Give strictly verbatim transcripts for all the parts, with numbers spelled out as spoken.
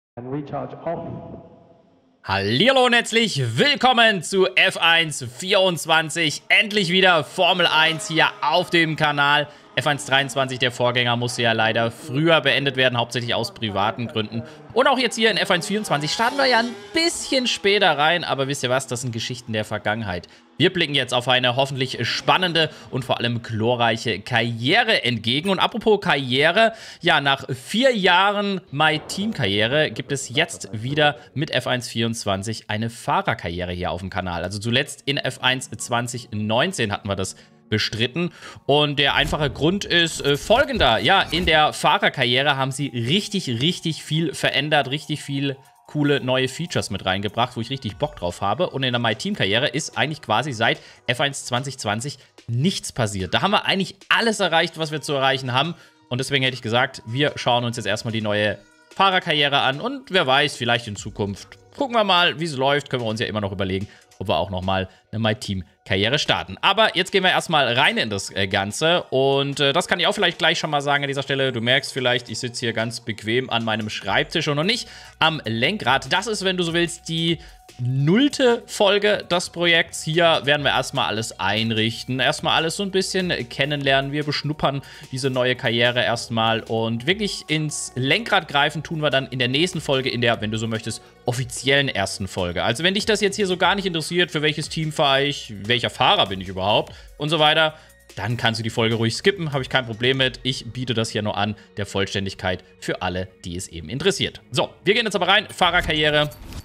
Recharge off. Hallihallo und herzlich willkommen zu F eins vierundzwanzig. Endlich wieder Formel eins hier auf dem Kanal. F eins dreiundzwanzig, der Vorgänger, musste ja leider früher beendet werden, hauptsächlich aus privaten Gründen. Und auch jetzt hier in F eins vierundzwanzig starten wir ja ein bisschen später rein, aber wisst ihr was, das sind Geschichten der Vergangenheit. Wir blicken jetzt auf eine hoffentlich spannende und vor allem glorreiche Karriere entgegen. Und apropos Karriere, ja, nach vier Jahren My-Team-Karriere gibt es jetzt wieder mit F eins vierundzwanzig eine Fahrerkarriere hier auf dem Kanal. Also zuletzt in F eins zwanzig neunzehn hatten wir das bestritten. Und der einfache Grund ist äh, folgender. Ja, in der Fahrerkarriere haben sie richtig, richtig viel verändert, richtig viel coole neue Features mit reingebracht, wo ich richtig Bock drauf habe. Und in der My-Team-Karriere ist eigentlich quasi seit F eins zwanzig zwanzig nichts passiert. Da haben wir eigentlich alles erreicht, was wir zu erreichen haben. Und deswegen hätte ich gesagt, wir schauen uns jetzt erstmal die neue Fahrerkarriere an. Und wer weiß, vielleicht in Zukunft gucken wir mal, wie es läuft. Können wir uns ja immer noch überlegen, ob wir auch nochmal eine My-Team-Karriere starten. Aber jetzt gehen wir erstmal rein in das äh, Ganze. Und äh, das kann ich auch vielleicht gleich schon mal sagen an dieser Stelle. Du merkst vielleicht, ich sitze hier ganz bequem an meinem Schreibtisch und noch nicht am Lenkrad. Das ist, wenn du so willst, die nullte Folge des Projekts. Hier werden wir erstmal alles einrichten, erstmal alles so ein bisschen kennenlernen. Wir beschnuppern diese neue Karriere erstmal und wirklich ins Lenkrad greifen tun wir dann in der nächsten Folge, in der, wenn du so möchtest, offiziellen ersten Folge. Also wenn dich das jetzt hier so gar nicht interessiert, für welches Team fahre ich, welcher Fahrer bin ich überhaupt und so weiter, dann kannst du die Folge ruhig skippen, habe ich kein Problem mit. Ich biete das hier nur an, der Vollständigkeit für alle, die es eben interessiert. So, wir gehen jetzt aber rein, Fahrerkarriere.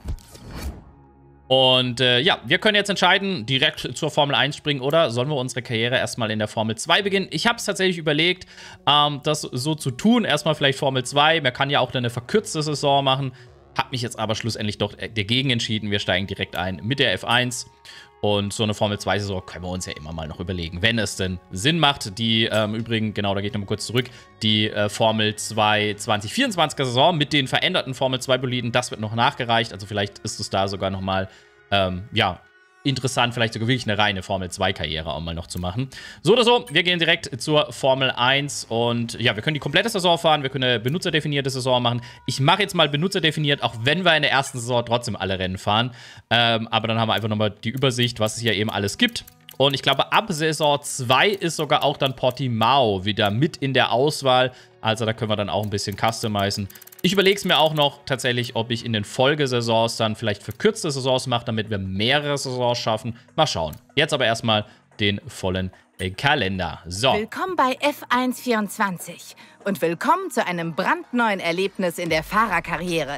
Und äh, ja, wir können jetzt entscheiden, direkt zur Formel eins springen oder sollen wir unsere Karriere erstmal in der Formel zwei beginnen. Ich habe es tatsächlich überlegt, ähm, das so zu tun. Erstmal vielleicht Formel zwei, man kann ja auch eine verkürzte Saison machen. Habe mich jetzt aber schlussendlich doch dagegen entschieden. Wir steigen direkt ein mit der F eins. Und so eine Formel zwei Saison können wir uns ja immer mal noch überlegen, wenn es denn Sinn macht. Die, ähm, übrigens, genau, da gehe ich nochmal kurz zurück, die äh, Formel zwei zwanzig vierundzwanziger Saison mit den veränderten Formel zwei Boliden, das wird noch nachgereicht. Also vielleicht ist es da sogar nochmal, ähm, ja, interessant, vielleicht sogar wirklich eine reine Formel zwei Karriere auch mal noch zu machen. So oder so, wir gehen direkt zur Formel eins und ja, wir können die komplette Saison fahren, wir können eine benutzerdefinierte Saison machen. Ich mache jetzt mal benutzerdefiniert, auch wenn wir in der ersten Saison trotzdem alle Rennen fahren. Ähm, aber dann haben wir einfach nochmal die Übersicht, was es hier eben alles gibt. Und ich glaube, ab Saison zwei ist sogar auch dann Portimao wieder mit in der Auswahl. Also da können wir dann auch ein bisschen customizen. Ich überlege es mir auch noch tatsächlich, ob ich in den Folgesaisons dann vielleicht verkürzte Saisons mache, damit wir mehrere Saisons schaffen. Mal schauen. Jetzt aber erstmal den vollen äh, Kalender. So. Willkommen bei F eins vierundzwanzig und willkommen zu einem brandneuen Erlebnis in der Fahrerkarriere.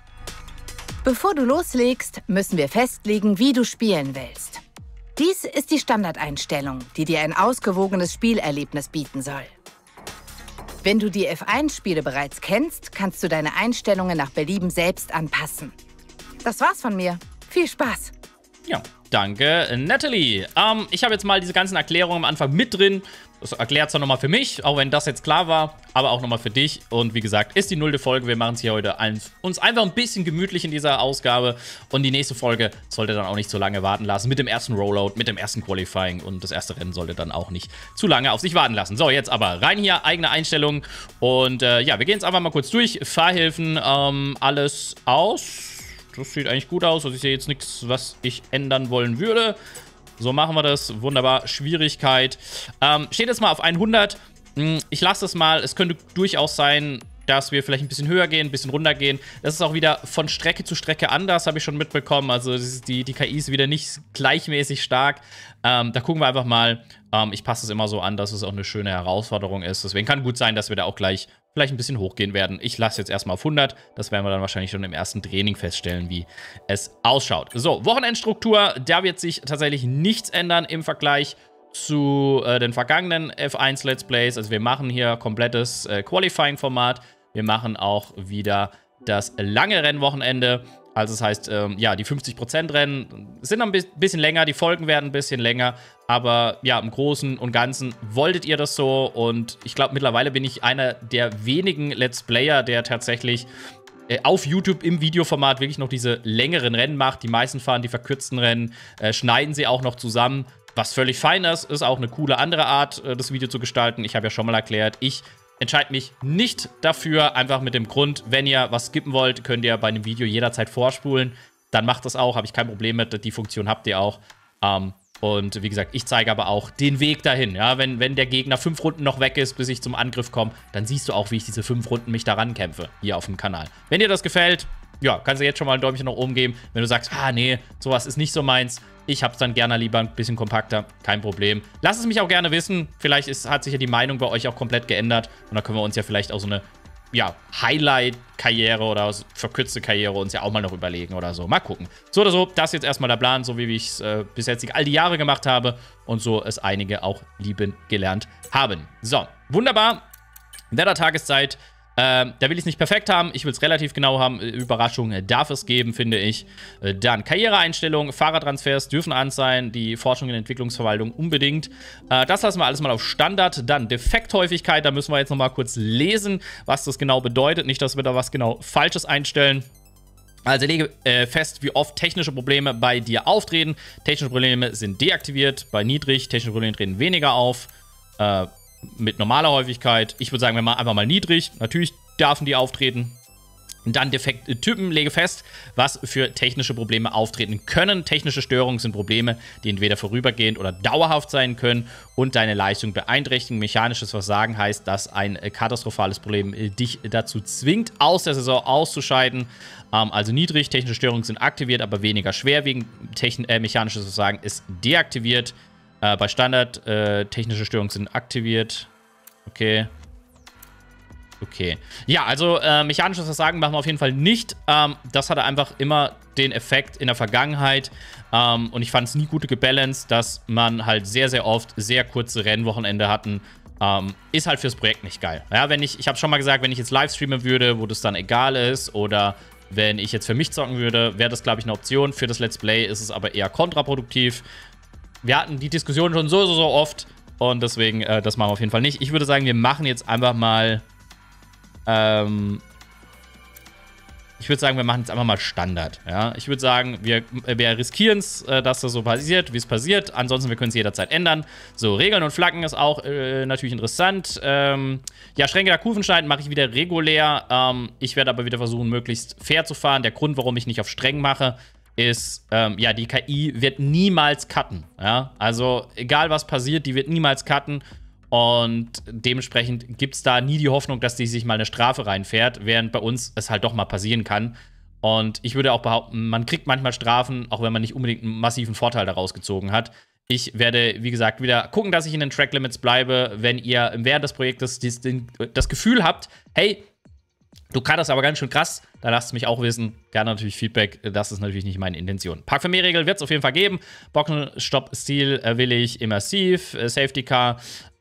Bevor du loslegst, müssen wir festlegen, wie du spielen willst. Dies ist die Standardeinstellung, die dir ein ausgewogenes Spielerlebnis bieten soll. Wenn du die F eins Spiele bereits kennst, kannst du deine Einstellungen nach Belieben selbst anpassen. Das war's von mir. Viel Spaß! Ja, danke, Natalie. Ähm, ich habe jetzt mal diese ganzen Erklärungen am Anfang mit drin. Das erklärt zwar nochmal für mich, auch wenn das jetzt klar war, aber auch nochmal für dich. Und wie gesagt, ist die nullte Folge. Wir machen es hier heute ein, uns einfach ein bisschen gemütlich in dieser Ausgabe. Und die nächste Folge sollte dann auch nicht so lange warten lassen. Mit dem ersten Rollout, mit dem ersten Qualifying. Und das erste Rennen sollte dann auch nicht zu lange auf sich warten lassen. So, jetzt aber rein hier, eigene Einstellungen. Und äh, ja, wir gehen jetzt einfach mal kurz durch. Fahrhilfen, ähm, alles aus. Das sieht eigentlich gut aus. Also ich sehe jetzt nichts, was ich ändern wollen würde. So machen wir das. Wunderbar. Schwierigkeit. Ähm, steht jetzt mal auf hundert. Ich lasse es mal. Es könnte durchaus sein, dass wir vielleicht ein bisschen höher gehen, ein bisschen runter gehen. Das ist auch wieder von Strecke zu Strecke anders, habe ich schon mitbekommen. Also die, die K I ist wieder nicht gleichmäßig stark. Ähm, da gucken wir einfach mal. Ähm, ich passe es immer so an, dass es auch eine schöne Herausforderung ist. Deswegen kann gut sein, dass wir da auch gleich vielleicht ein bisschen hochgehen werden. Ich lasse jetzt erstmal auf hundert. Das werden wir dann wahrscheinlich schon im ersten Training feststellen, wie es ausschaut. So, Wochenendstruktur. Da wird sich tatsächlich nichts ändern im Vergleich zu äh, den vergangenen F eins Let's Plays. Also wir machen hier komplettes äh, Qualifying-Format. Wir machen auch wieder das lange Rennwochenende. Also das heißt, ähm, ja, die fünfzig Prozent Rennen sind ein bisschen länger, die Folgen werden ein bisschen länger. Aber ja, im Großen und Ganzen wolltet ihr das so. Und ich glaube, mittlerweile bin ich einer der wenigen Let's Player, der tatsächlich äh, auf YouTube im Videoformat wirklich noch diese längeren Rennen macht. Die meisten fahren die verkürzten Rennen, äh, schneiden sie auch noch zusammen. Was völlig fein ist, ist auch eine coole andere Art, äh, das Video zu gestalten. Ich habe ja schon mal erklärt, ich entscheide mich nicht dafür, einfach mit dem Grund, wenn ihr was skippen wollt, könnt ihr bei einem Video jederzeit vorspulen. Dann macht das auch, habe ich kein Problem mit, die Funktion habt ihr auch. Ähm, und wie gesagt, ich zeige aber auch den Weg dahin. Ja, wenn, wenn der Gegner fünf Runden noch weg ist, bis ich zum Angriff komme, dann siehst du auch, wie ich diese fünf Runden mich daran kämpfe, hier auf dem Kanal. Wenn dir das gefällt, ja, kannst du jetzt schon mal ein Däumchen nach oben geben. Wenn du sagst, ah, nee, sowas ist nicht so meins, ich hab's dann gerne lieber ein bisschen kompakter, kein Problem. Lass es mich auch gerne wissen. Vielleicht ist, hat sich ja die Meinung bei euch auch komplett geändert. Und dann können wir uns ja vielleicht auch so eine, ja, Highlight-Karriere oder verkürzte Karriere uns ja auch mal noch überlegen oder so. Mal gucken. So oder so, das ist jetzt erstmal der Plan, so wie ich es äh, bis jetzt all die Jahre gemacht habe. Und so es einige auch lieben gelernt haben. So, wunderbar. Wetter-Tageszeit. Ähm, da will ich es nicht perfekt haben, ich will es relativ genau haben. Überraschung darf es geben, finde ich. Äh, dann Karriereeinstellungen, Fahrertransfers dürfen an sein, die Forschung und Entwicklungsverwaltung unbedingt. Äh, das lassen wir alles mal auf Standard. Dann Defekthäufigkeit, da müssen wir jetzt nochmal kurz lesen, was das genau bedeutet. Nicht, dass wir da was genau Falsches einstellen. Also lege äh, fest, wie oft technische Probleme bei dir auftreten. Technische Probleme sind deaktiviert, bei niedrig, technische Probleme treten weniger auf. Äh, mit normaler Häufigkeit. Ich würde sagen, wir machen einfach mal niedrig. Natürlich dürfen die auftreten. Dann Defekttypen, lege fest, was für technische Probleme auftreten können. Technische Störungen sind Probleme, die entweder vorübergehend oder dauerhaft sein können und deine Leistung beeinträchtigen. Mechanisches Versagen heißt, dass ein katastrophales Problem dich dazu zwingt, aus der Saison auszuscheiden. Ähm, also niedrig, technische Störungen sind aktiviert, aber weniger schwerwiegend. Techn äh, mechanisches Versagen ist deaktiviert. Äh, bei Standard, äh, technische Störungen sind aktiviert. Okay. Okay. Ja, also äh, mechanisches Versagen machen wir auf jeden Fall nicht. Ähm, das hatte einfach immer den Effekt in der Vergangenheit. Ähm, und ich fand es nie gut gebalanced, dass man halt sehr, sehr oft sehr kurze Rennwochenende hatten. Ähm, ist halt fürs Projekt nicht geil. Ja, wenn ich, ich habe schon mal gesagt, wenn ich jetzt live streamen würde, wo das dann egal ist, oder wenn ich jetzt für mich zocken würde, wäre das, glaube ich, eine Option. Für das Let's Play ist es aber eher kontraproduktiv. Wir hatten die Diskussion schon so, so, so oft und deswegen, äh, das machen wir auf jeden Fall nicht. Ich würde sagen, wir machen jetzt einfach mal, ähm, ich würde sagen, wir machen jetzt einfach mal Standard, ja. Ich würde sagen, wir, wir riskieren es, äh, dass das so passiert, wie es passiert. Ansonsten, wir können es jederzeit ändern. So, Regeln und Flaggen ist auch äh, natürlich interessant. Ähm, ja, Schränke der Kufenstein mache ich wieder regulär. Ähm, ich werde aber wieder versuchen, möglichst fair zu fahren. Der Grund, warum ich nicht auf streng mache, ist, ähm, ja, die K I wird niemals cutten, ja, also egal was passiert, die wird niemals cutten und dementsprechend gibt es da nie die Hoffnung, dass die sich mal eine Strafe reinfährt, während bei uns es halt doch mal passieren kann und ich würde auch behaupten, man kriegt manchmal Strafen, auch wenn man nicht unbedingt einen massiven Vorteil daraus gezogen hat. Ich werde, wie gesagt, wieder gucken, dass ich in den Track Limits bleibe, wenn ihr während des Projektes das, das Gefühl habt, hey, du cuttest aber ganz schön krass, da lasst es mich auch wissen. Gerne natürlich Feedback, das ist natürlich nicht meine Intention. Park für mehr Regel wird es auf jeden Fall geben. Boxenstopp-Stil äh, will ich immersiv, äh, Safety Car.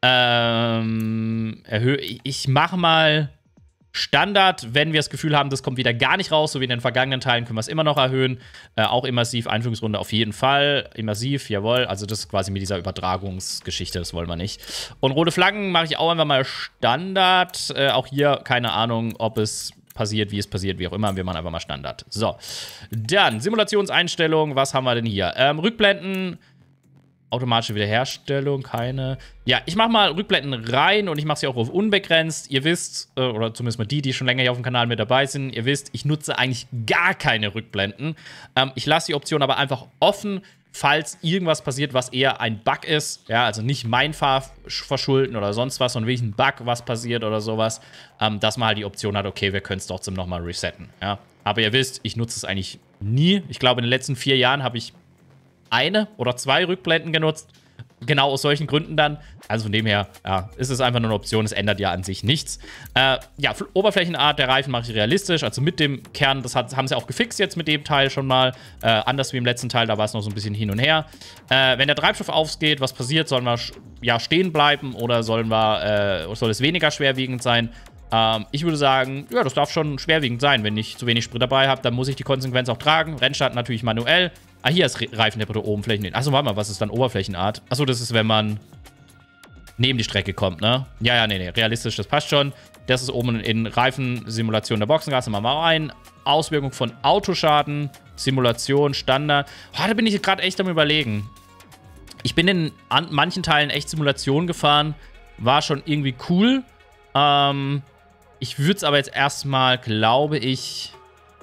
Ähm, erhöhe, ich mache mal Standard, wenn wir das Gefühl haben, das kommt wieder gar nicht raus, so wie in den vergangenen Teilen, können wir es immer noch erhöhen. Äh, auch immersiv, Einführungsrunde auf jeden Fall. Immersiv, jawohl. Also das ist quasi mit dieser Übertragungsgeschichte, das wollen wir nicht. Und rote Flaggen mache ich auch einfach mal Standard. Äh, auch hier keine Ahnung, ob es passiert, wie es passiert, wie auch immer. Wir machen einfach mal Standard. So, dann Simulationseinstellungen. Was haben wir denn hier? Ähm, Rückblenden. Automatische Wiederherstellung, keine. Ja, ich mache mal Rückblenden rein und ich mache sie auch auf unbegrenzt. Ihr wisst, äh, oder zumindest mal die, die schon länger hier auf dem Kanal mit dabei sind, ihr wisst, ich nutze eigentlich gar keine Rückblenden. Ähm, ich lasse die Option aber einfach offen, falls irgendwas passiert, was eher ein Bug ist. Ja, also nicht mein Fahrverschulden oder sonst was, sondern wirklich ein Bug, was passiert oder sowas. Ähm, dass man halt die Option hat, okay, wir können es trotzdem nochmal resetten. Ja, aber ihr wisst, ich nutze es eigentlich nie. Ich glaube, in den letzten vier Jahren habe ich eine oder zwei Rückblenden genutzt. Genau aus solchen Gründen dann. Also von dem her, ja, ist es einfach nur eine Option. Es ändert ja an sich nichts. Äh, ja, Oberflächenart der Reifen mache ich realistisch. Also mit dem Kern, das hat, haben sie auch gefixt jetzt mit dem Teil schon mal. Äh, anders wie im letzten Teil, da war es noch so ein bisschen hin und her. Äh, wenn der Treibstoff aufgeht, was passiert? Sollen wir ja stehen bleiben oder sollen wir, äh, soll es weniger schwerwiegend sein? Ähm, ich würde sagen, ja, das darf schon schwerwiegend sein. Wenn ich zu wenig Sprit dabei habe, dann muss ich die Konsequenz auch tragen. Rennstart natürlich manuell. Ah, hier ist Reifentemperatur Oberflächen. Achso, warte mal, was ist dann Oberflächenart? Achso, das ist, wenn man neben die Strecke kommt, ne? Ja, ja, nee, nee, realistisch, das passt schon. Das ist oben in Reifensimulation der Boxengasse. Machen wir mal rein. Auswirkung von Autoschaden, Simulation, Standard. Oh, da bin ich gerade echt am Überlegen. Ich bin in an manchen Teilen echt Simulationen gefahren. War schon irgendwie cool. Ähm, ich würde es aber jetzt erstmal, glaube ich,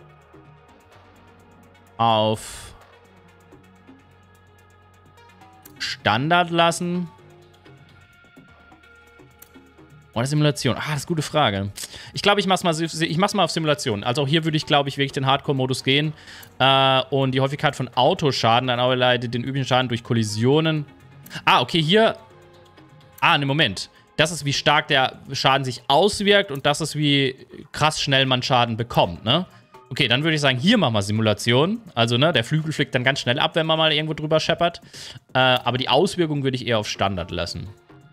auf Standard lassen. Oder Simulation? Ah, das ist eine gute Frage. Ich glaube, ich mach's mal, ich mach's mal auf Simulation. Also auch hier würde ich, glaube ich, wirklich den Hardcore-Modus gehen. Äh, und die Häufigkeit von Autoschaden, dann auch leider den üblichen Schaden durch Kollisionen. Ah, okay, hier. Ah, ne, Moment. Das ist, wie stark der Schaden sich auswirkt und das ist, wie krass schnell man Schaden bekommt, ne? Okay, dann würde ich sagen, hier machen wir Simulation. Also, ne, der Flügel fliegt dann ganz schnell ab, wenn man mal irgendwo drüber scheppert. Äh, aber die Auswirkung würde ich eher auf Standard lassen.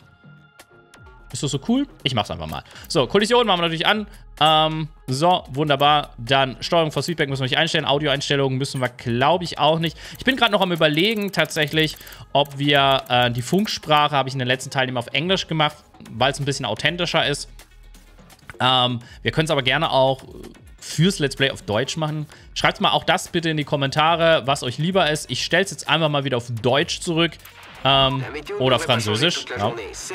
Ist das so cool? Ich mach's einfach mal. So, Kollision machen wir natürlich an. Ähm, so, wunderbar. Dann Steuerung for Feedback müssen wir nicht einstellen. Audioeinstellungen müssen wir, glaube ich, auch nicht. Ich bin gerade noch am Überlegen, tatsächlich, ob wir äh, die Funksprache, habe ich in den letzten Teilen immer auf Englisch gemacht, weil es ein bisschen authentischer ist. Ähm, wir können es aber gerne auch fürs Let's Play auf Deutsch machen. Schreibt mal auch das bitte in die Kommentare, was euch lieber ist. Ich stelle es jetzt einfach mal wieder auf Deutsch zurück. Ähm, oder Französisch. Ja.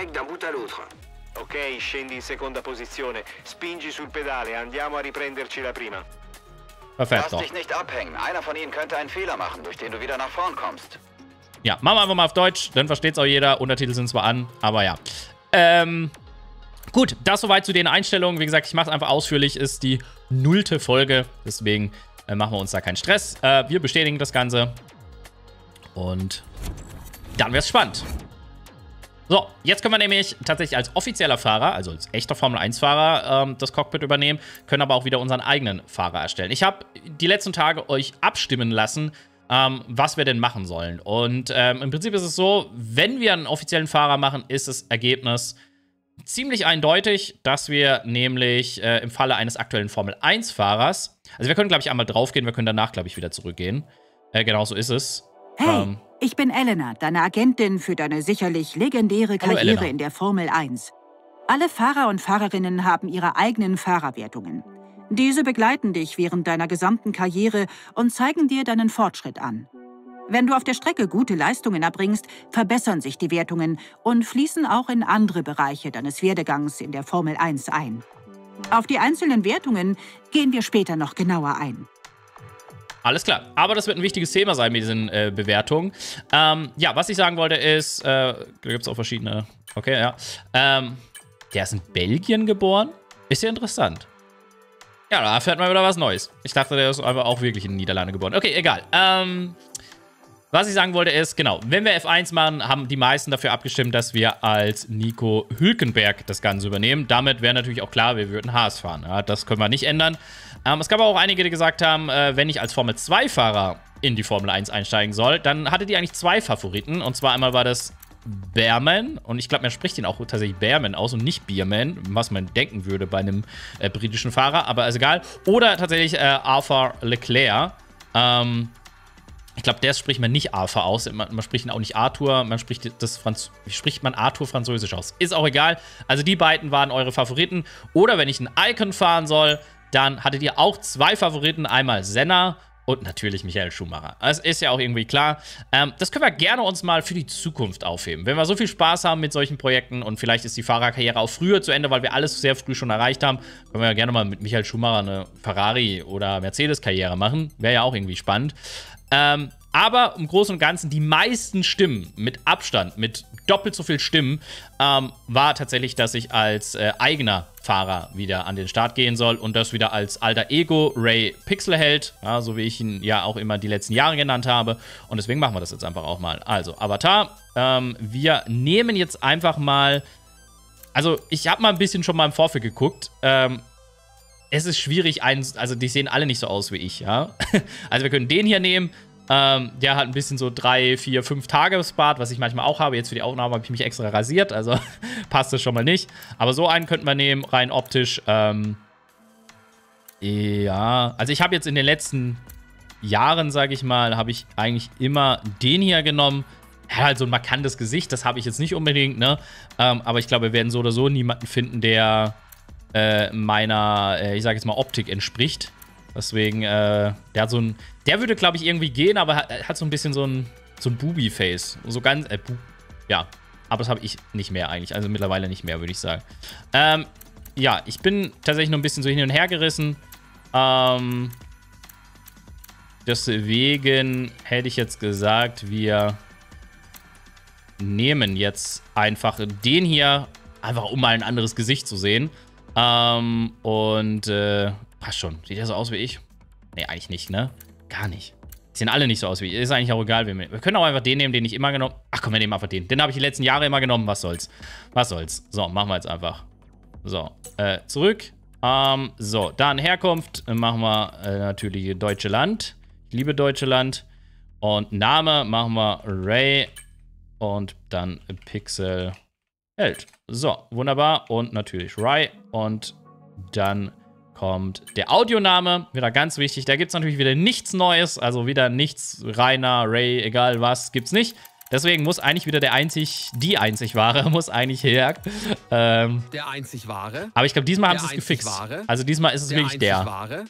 Ok, scendi in seconda posizione. Spingi sul pedale, andiamo a riprenderci la prima. Perfekt. Lass dich nicht abhängen. Einer von ihnen könnte einen Fehler machen, durch den du wieder nach vorn kommst. Ja, machen wir einfach mal auf Deutsch, dann versteht es auch jeder. Untertitel sind zwar an, aber ja. Ähm, gut, das soweit zu den Einstellungen. Wie gesagt, ich mache es einfach ausführlich, ist die nullte Folge. Deswegen äh, machen wir uns da keinen Stress. Äh, wir bestätigen das Ganze. Und dann wird es spannend. So, jetzt können wir nämlich tatsächlich als offizieller Fahrer, also als echter Formel eins Fahrer, ähm, das Cockpit übernehmen, können aber auch wieder unseren eigenen Fahrer erstellen. Ich habe die letzten Tage euch abstimmen lassen, ähm, was wir denn machen sollen. Und ähm, im Prinzip ist es so, wenn wir einen offiziellen Fahrer machen, ist das Ergebnis ziemlich eindeutig, dass wir nämlich äh, im Falle eines aktuellen Formel eins Fahrers, also wir können, glaube ich, einmal draufgehen, wir können danach, glaube ich, wieder zurückgehen. Äh, genau so ist es. Hey, ähm, ich bin Elena, deine Agentin für deine sicherlich legendäre Hallo, Karriere Elena. in der Formel eins. Alle Fahrer und Fahrerinnen haben ihre eigenen Fahrerwertungen. Diese begleiten dich während deiner gesamten Karriere und zeigen dir deinen Fortschritt an. Wenn du auf der Strecke gute Leistungen erbringst, verbessern sich die Wertungen und fließen auch in andere Bereiche deines Werdegangs in der Formel eins ein. Auf die einzelnen Wertungen gehen wir später noch genauer ein. Alles klar, aber das wird ein wichtiges Thema sein mit diesen äh, Bewertungen. Ähm, ja, was ich sagen wollte ist, äh, da gibt es auch verschiedene, okay, ja. Ähm, der ist in Belgien geboren, ist ja interessant. Ja, da erfährt man wieder was Neues. Ich dachte, der ist einfach auch wirklich in den Niederlanden geboren. Okay, egal. Ähm, was ich sagen wollte ist, genau, wenn wir F eins machen, haben die meisten dafür abgestimmt, dass wir als Nico Hülkenberg das Ganze übernehmen. Damit wäre natürlich auch klar, wir würden Haas fahren. Ja, das können wir nicht ändern. Ähm, es gab auch einige, die gesagt haben, äh, wenn ich als Formel zwei Fahrer in die Formel eins einsteigen soll, dann hatte die eigentlich zwei Favoriten. Und zwar einmal war das Bearman. Und ich glaube, man spricht ihn auch tatsächlich Bearman aus und nicht Bierman, was man denken würde bei einem äh, britischen Fahrer. Aber ist egal. Oder tatsächlich äh, Arthur Leclerc. Ähm, ich glaube, der spricht man nicht Arthur aus. Man, man spricht ihn auch nicht Arthur. Man spricht das Franz Wie spricht man Arthur französisch aus? Ist auch egal. Also die beiden waren eure Favoriten. Oder wenn ich ein Icon fahren soll, dann hattet ihr auch zwei Favoriten. Einmal Senna und natürlich Michael Schumacher. Das ist ja auch irgendwie klar. Ähm, das können wir gerne uns mal für die Zukunft aufheben. Wenn wir so viel Spaß haben mit solchen Projekten und vielleicht ist die Fahrerkarriere auch früher zu Ende, weil wir alles sehr früh schon erreicht haben, können wir ja gerne mal mit Michael Schumacher eine Ferrari- oder Mercedes-Karriere machen. Wäre ja auch irgendwie spannend. Ähm, aber im Großen und Ganzen, die meisten Stimmen mit Abstand, mit doppelt so viel Stimmen, ähm, war tatsächlich, dass ich als äh, eigener Fahrer wieder an den Start gehen soll und das wieder als alter Ego Ray Pixelheld, ja, so wie ich ihn ja auch immer die letzten Jahre genannt habe. Und deswegen machen wir das jetzt einfach auch mal. Also, Avatar, ähm, wir nehmen jetzt einfach mal, also ich habe mal ein bisschen schon mal im Vorfeld geguckt, ähm, es ist schwierig, einen, also die sehen alle nicht so aus wie ich, ja. Also wir können den hier nehmen. Ähm, der hat ein bisschen so drei, vier, fünf Tagesbart, was ich manchmal auch habe. Jetzt für die Aufnahme habe ich mich extra rasiert, also passt das schon mal nicht. Aber so einen könnten wir nehmen, rein optisch. Ähm, ja, also ich habe jetzt in den letzten Jahren, sage ich mal, habe ich eigentlich immer den hier genommen. Er hat halt so ein markantes Gesicht, das habe ich jetzt nicht unbedingt, ne? Ähm, aber ich glaube, wir werden so oder so niemanden finden, der äh, meiner, äh, ich sage jetzt mal, Optik entspricht. Deswegen, äh, der hat so ein, der würde, glaube ich, irgendwie gehen, aber hat, hat so ein bisschen so ein, so ein Booby-Face. So ganz, äh, bu ja. Aber das habe ich nicht mehr eigentlich. Also mittlerweile nicht mehr, würde ich sagen. Ähm, ja, ich bin tatsächlich nur ein bisschen so hin und her gerissen. Ähm, deswegen hätte ich jetzt gesagt, wir nehmen jetzt einfach den hier, einfach um mal ein anderes Gesicht zu sehen. Ähm, und, äh, passt schon. Sieht der so aus wie ich? Nee, eigentlich nicht, ne? Gar nicht. Die sehen alle nicht so aus wie ich. Ist eigentlich auch egal, wie wir. Wir können auch einfach den nehmen, den ich immer genommen. Ach komm, wir nehmen einfach den. Den habe ich die letzten Jahre immer genommen. Was soll's? Was soll's? So, machen wir jetzt einfach. So, äh, zurück. Ähm, so, dann Herkunft. Machen wir äh, natürlich Deutsche Land. Ich liebe Deutsche Land. Und Name machen wir Ray. Und dann Pixel Held. So, wunderbar. Und natürlich Ray. Und dann kommt der Audioname, wieder ganz wichtig. Da gibt es natürlich wieder nichts Neues, also wieder nichts Rainer, Ray, egal was, gibt's nicht. Deswegen muss eigentlich wieder der einzig, die einzig wahre, muss eigentlich her. Ähm, der einzig wahre. Aber ich glaube, diesmal haben sie es gefixt. Wahre. Also diesmal ist es der wirklich der. Wahre.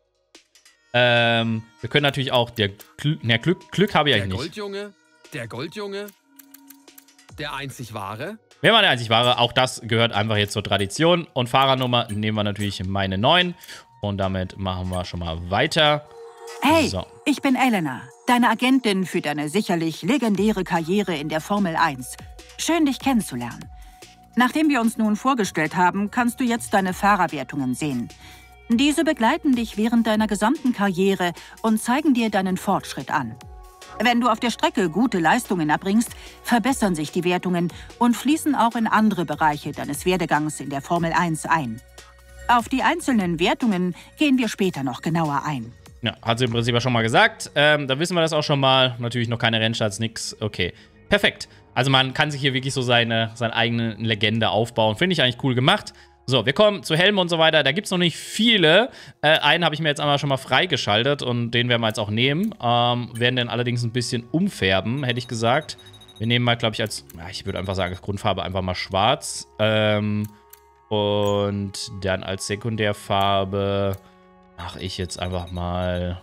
Ähm, wir können natürlich auch der Glück, ne, Glück, Glück habe ich eigentlich nicht. Der Goldjunge, der Goldjunge, der einzig wahre. Wer war der einzig wahre? Auch das gehört einfach jetzt zur Tradition. Und Fahrernummer nehmen wir natürlich meine neun. Und damit machen wir schon mal weiter. Hey, so. Ich bin Elena, deine Agentin für deine sicherlich legendäre Karriere in der Formel eins. Schön, dich kennenzulernen. Nachdem wir uns nun vorgestellt haben, kannst du jetzt deine Fahrerwertungen sehen. Diese begleiten dich während deiner gesamten Karriere und zeigen dir deinen Fortschritt an. Wenn du auf der Strecke gute Leistungen erbringst, verbessern sich die Wertungen und fließen auch in andere Bereiche deines Werdegangs in der Formel eins ein. Auf die einzelnen Wertungen gehen wir später noch genauer ein. Ja, hat sie im Prinzip ja schon mal gesagt. Ähm, da wissen wir das auch schon mal. Natürlich noch keine Rennstarts, nix. Okay, perfekt. Also man kann sich hier wirklich so seine, seine eigene Legende aufbauen. Finde ich eigentlich cool gemacht. So, wir kommen zu Helmen und so weiter. Da gibt es noch nicht viele. Äh, einen habe ich mir jetzt einmal schon mal freigeschaltet und den werden wir jetzt auch nehmen. Ähm, werden den allerdings ein bisschen umfärben, hätte ich gesagt. Wir nehmen mal, glaube ich, als, ja, ich würde einfach sagen, als Grundfarbe einfach mal schwarz. Ähm, und dann als Sekundärfarbe mache ich jetzt einfach mal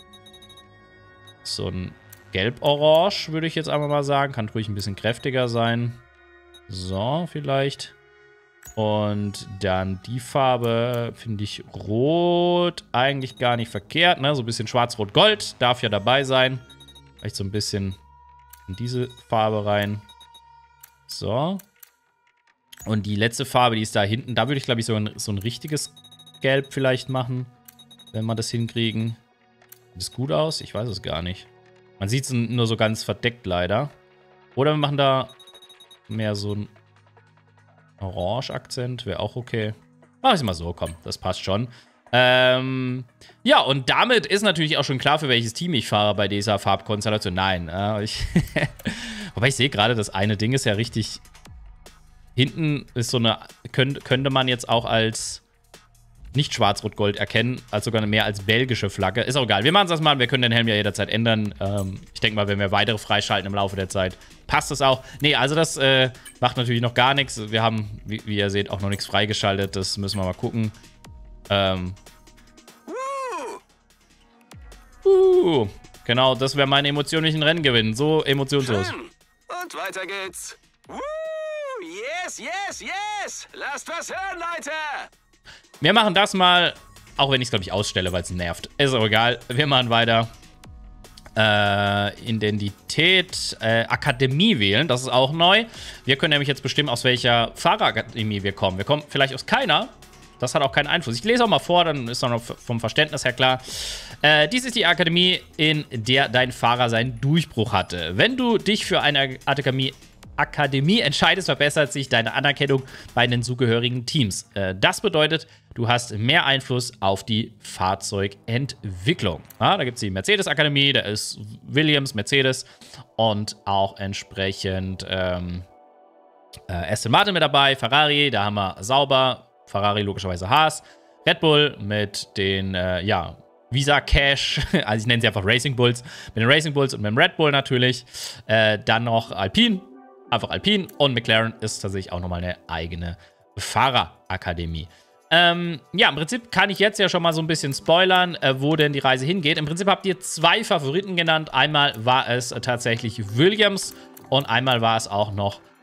so ein Gelb-Orange, würde ich jetzt einfach mal sagen. Kann ruhig ein bisschen kräftiger sein. So, vielleicht. Und dann die Farbe finde ich rot eigentlich gar nicht verkehrt, ne? So ein bisschen schwarz-rot-gold darf ja dabei sein. Vielleicht so ein bisschen in diese Farbe rein. So. Und die letzte Farbe, die ist da hinten. Da würde ich, glaube ich, so ein, so ein richtiges Gelb vielleicht machen, wenn wir das hinkriegen. Sieht das gut aus? Ich weiß es gar nicht. Man sieht es nur so ganz verdeckt leider. Oder wir machen da mehr so ein Orange-Akzent, wäre auch okay. Mach ich mal so, komm, das passt schon. Ähm, ja, und damit ist natürlich auch schon klar, für welches Team ich fahre bei dieser Farbkonstellation. Nein, äh, ich wobei ich sehe gerade, das eine Ding ist ja richtig. Hinten ist so eine, könnt, könnte man jetzt auch als nicht schwarz-rot-gold erkennen, als sogar mehr als belgische Flagge. Ist auch egal. Wir machen es erstmal. Wir können den Helm ja jederzeit ändern. Ähm, ich denke mal, wenn wir weitere freischalten im Laufe der Zeit, passt es auch. Nee, also das äh, macht natürlich noch gar nichts. Wir haben, wie, wie ihr seht, auch noch nichts freigeschaltet. Das müssen wir mal gucken. Ähm. Uh, genau, das wäre meine Emotion, wenn ich ein Rennen gewinne. So emotionslos. Und weiter geht's. Woo! Yes, yes, yes! Lasst was hören, Leute! Wir machen das mal, auch wenn ich es, glaube ich, ausstelle, weil es nervt. Ist aber egal. Wir machen weiter. Äh, Identität, äh, Akademie wählen. Das ist auch neu. Wir können nämlich jetzt bestimmen, aus welcher Fahrerakademie wir kommen. Wir kommen vielleicht aus keiner. Das hat auch keinen Einfluss. Ich lese auch mal vor, dann ist auch noch vom Verständnis her klar. Äh, dies ist die Akademie, in der dein Fahrer seinen Durchbruch hatte. Wenn du dich für eine Akademie Akademie entscheidest, verbessert sich deine Anerkennung bei den zugehörigen Teams. Äh, das bedeutet, du hast mehr Einfluss auf die Fahrzeugentwicklung. Ja, da gibt es die Mercedes-Akademie, da ist Williams, Mercedes und auch entsprechend ähm, äh, Aston Martin mit dabei, Ferrari, da haben wir Sauber, Ferrari logischerweise Haas, Red Bull mit den, äh, ja, Visa Cash, also ich nenne sie einfach Racing Bulls, mit den Racing Bulls und mit dem Red Bull natürlich. Äh, dann noch Alpine. Einfach Alpine und McLaren ist tatsächlich auch nochmal eine eigene Fahrerakademie. Ähm, ja, im Prinzip kann ich jetzt ja schon mal so ein bisschen spoilern, äh, wo denn die Reise hingeht. Im Prinzip habt ihr zwei Favoriten genannt. Einmal war es äh, tatsächlich Williams und einmal war es auch noch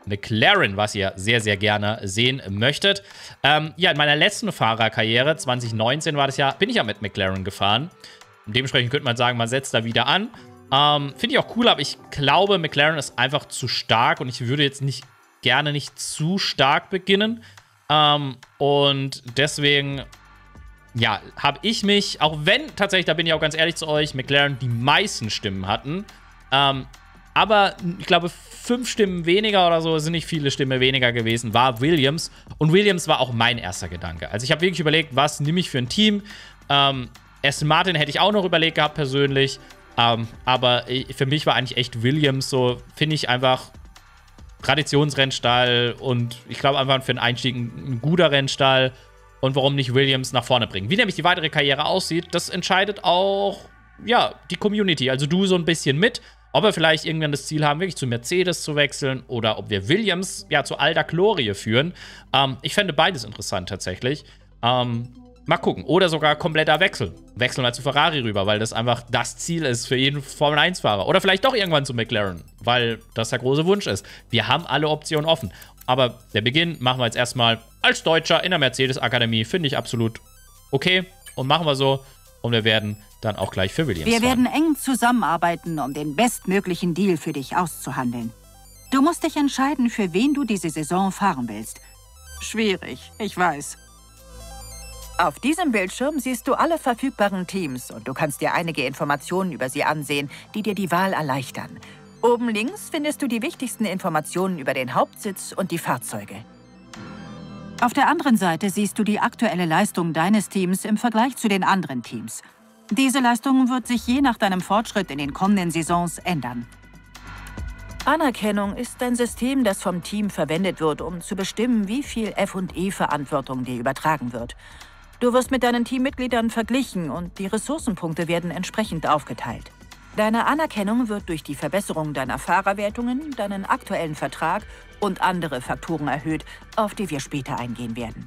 McLaren, was ihr sehr, sehr gerne sehen möchtet. Ähm, ja, in meiner letzten Fahrerkarriere, zwanzig neunzehn war das ja, bin ich ja mit McLaren gefahren. Und dementsprechend könnte man sagen, man setzt da wieder an. Ähm, Finde ich auch cool, aber ich glaube, McLaren ist einfach zu stark und ich würde jetzt nicht gerne nicht zu stark beginnen. Ähm, und deswegen, ja, habe ich mich, auch wenn tatsächlich, da bin ich auch ganz ehrlich zu euch, McLaren die meisten Stimmen hatten, ähm, aber ich glaube, fünf Stimmen weniger oder so, sind nicht viele Stimmen weniger gewesen, war Williams. Und Williams war auch mein erster Gedanke. Also ich habe wirklich überlegt, was nehme ich für ein Team. Ähm, Aston Martin hätte ich auch noch überlegt gehabt persönlich. Ähm, aber für mich war eigentlich echt Williams so, finde ich einfach Traditionsrennstall. Und ich glaube einfach für den Einstieg ein, ein guter Rennstall. Und warum nicht Williams nach vorne bringen. Wie nämlich die weitere Karriere aussieht, das entscheidet auch, ja, die Community. Also du so ein bisschen mit. Ob wir vielleicht irgendwann das Ziel haben, wirklich zu Mercedes zu wechseln oder ob wir Williams ja zu alter Glorie führen. Ähm, ich fände beides interessant tatsächlich. Ähm, mal gucken. Oder sogar kompletter Wechsel. Wechseln wir zu Ferrari rüber, weil das einfach das Ziel ist für jeden Formel eins Fahrer. Oder vielleicht doch irgendwann zu McLaren, weil das der große Wunsch ist. Wir haben alle Optionen offen. Aber der Beginn machen wir jetzt erstmal als Deutscher in der Mercedes-Akademie. Finde ich absolut okay. Und machen wir so. Und wir werden dann auch gleich für Williams Wir fahren. werden eng zusammenarbeiten, um den bestmöglichen Deal für dich auszuhandeln. Du musst dich entscheiden, für wen du diese Saison fahren willst. Schwierig, ich weiß. Auf diesem Bildschirm siehst du alle verfügbaren Teams und du kannst dir einige Informationen über sie ansehen, die dir die Wahl erleichtern. Oben links findest du die wichtigsten Informationen über den Hauptsitz und die Fahrzeuge. Auf der anderen Seite siehst du die aktuelle Leistung deines Teams im Vergleich zu den anderen Teams. Diese Leistung wird sich je nach deinem Fortschritt in den kommenden Saisons ändern. Anerkennung ist ein System, das vom Team verwendet wird, um zu bestimmen, wie viel F und E-Verantwortung dir übertragen wird. Du wirst mit deinen Teammitgliedern verglichen und die Ressourcenpunkte werden entsprechend aufgeteilt. Deine Anerkennung wird durch die Verbesserung deiner Fahrerwertungen, deinen aktuellen Vertrag und andere Faktoren erhöht, auf die wir später eingehen werden.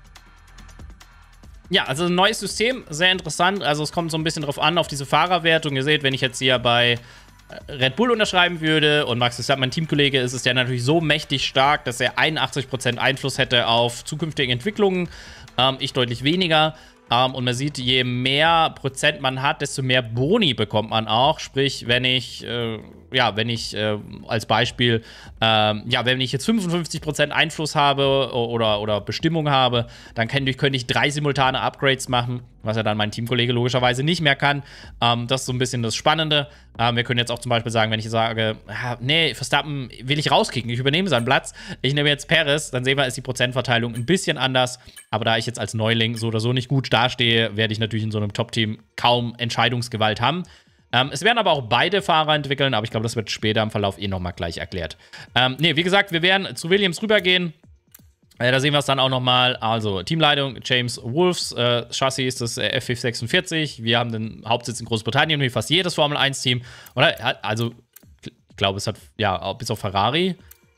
Ja, also ein neues System, sehr interessant. Also es kommt so ein bisschen drauf an, auf diese Fahrerwertung. Ihr seht, wenn ich jetzt hier bei Red Bull unterschreiben würde und Max Verstappen mein Teamkollege ist, ist der natürlich so mächtig stark, dass er einundachtzig Prozent Einfluss hätte auf zukünftige Entwicklungen. Ähm, ich deutlich weniger. Um, und man sieht, je mehr Prozent man hat, desto mehr Boni bekommt man auch. Sprich, wenn ich, äh, ja, wenn ich äh, als Beispiel, äh, ja, wenn ich jetzt fünfundfünfzig Prozent Einfluss habe oder, oder Bestimmung habe, dann könnte ich, könnte ich drei simultane Upgrades machen, was ja dann mein Teamkollege logischerweise nicht mehr kann. Ähm, das ist so ein bisschen das Spannende. Ähm, wir können jetzt auch zum Beispiel sagen, wenn ich sage, ah, nee, Verstappen will ich rauskicken, ich übernehme seinen Platz, ich nehme jetzt Perez, dann sehen wir, ist die Prozentverteilung ein bisschen anders. Aber da ich jetzt als Neuling so oder so nicht gut dastehe, werde ich natürlich in so einem Top-Team kaum Entscheidungsgewalt haben. Ähm, es werden aber auch beide Fahrer entwickeln, aber ich glaube, das wird später im Verlauf eh nochmal gleich erklärt. Ähm, nee, wie gesagt, wir werden zu Williams rübergehen. Äh, da sehen wir es dann auch nochmal. Also, Teamleitung, James Wolfs, äh, Chassis ist das äh, F fünf sechsundvierzig. Wir haben den Hauptsitz in Großbritannien, wie fast jedes Formel eins Team. Oder? Also, ich glaube, es hat, ja, bis auf Ferrari.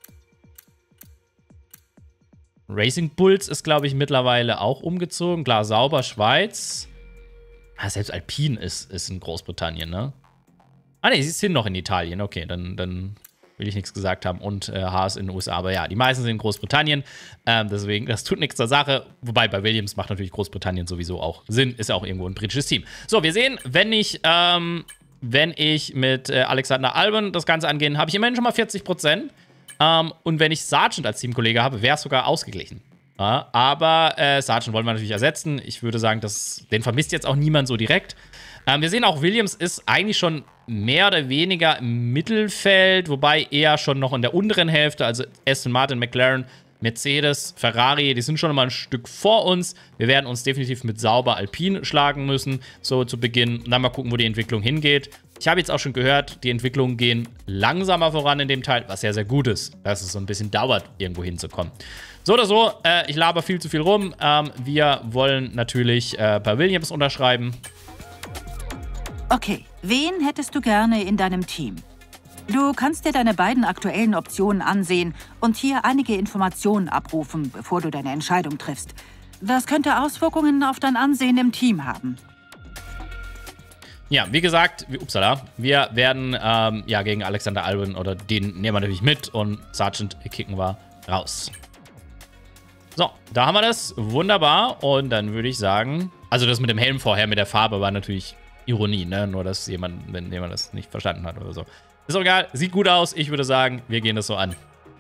Racing Bulls ist, glaube ich, mittlerweile auch umgezogen. Klar, Sauber, Schweiz. Ah, selbst Alpine ist, ist in Großbritannien, ne? Ah, ne, sie sind noch in Italien. Okay, dann, dann will ich nichts gesagt haben. Und äh, Haas in den U S A. Aber ja, die meisten sind in Großbritannien. Ähm, deswegen, das tut nichts zur Sache. Wobei, bei Williams macht natürlich Großbritannien sowieso auch Sinn. Ist ja auch irgendwo ein britisches Team. So, wir sehen, wenn ich, ähm, wenn ich mit äh, Alexander Albon das Ganze angehe, habe ich immerhin schon mal vierzig Prozent. Um, und wenn ich Sargent als Teamkollege habe, wäre es sogar ausgeglichen. Ja, aber äh, Sargent wollen wir natürlich ersetzen. Ich würde sagen, das, den vermisst jetzt auch niemand so direkt. Ähm, wir sehen auch, Williams ist eigentlich schon mehr oder weniger im Mittelfeld, wobei eher schon noch in der unteren Hälfte. Also Aston Martin, McLaren, Mercedes, Ferrari, die sind schon mal ein Stück vor uns. Wir werden uns definitiv mit Sauber Alpine schlagen müssen, so zu Beginn. Und dann mal gucken, wo die Entwicklung hingeht. Ich habe jetzt auch schon gehört, die Entwicklungen gehen langsamer voran in dem Teil, was sehr, sehr gut ist, dass es so ein bisschen dauert, irgendwo hinzukommen. So oder so, äh, ich laber viel zu viel rum. Ähm, wir wollen natürlich äh, bei Williams unterschreiben. Okay, wen hättest du gerne in deinem Team? Du kannst dir deine beiden aktuellen Optionen ansehen und hier einige Informationen abrufen, bevor du deine Entscheidung triffst. Das könnte Auswirkungen auf dein Ansehen im Team haben. Ja, wie gesagt, wie, upsala, wir werden ähm, ja gegen Alexander Albon oder den nehmen wir natürlich mit und Sargent kicken wir raus. So, da haben wir das. Wunderbar. Und dann würde ich sagen, also das mit dem Helm vorher, mit der Farbe, war natürlich Ironie, ne? Nur, dass jemand, wenn jemand das nicht verstanden hat oder so. Ist auch egal. Sieht gut aus. Ich würde sagen, wir gehen das so an.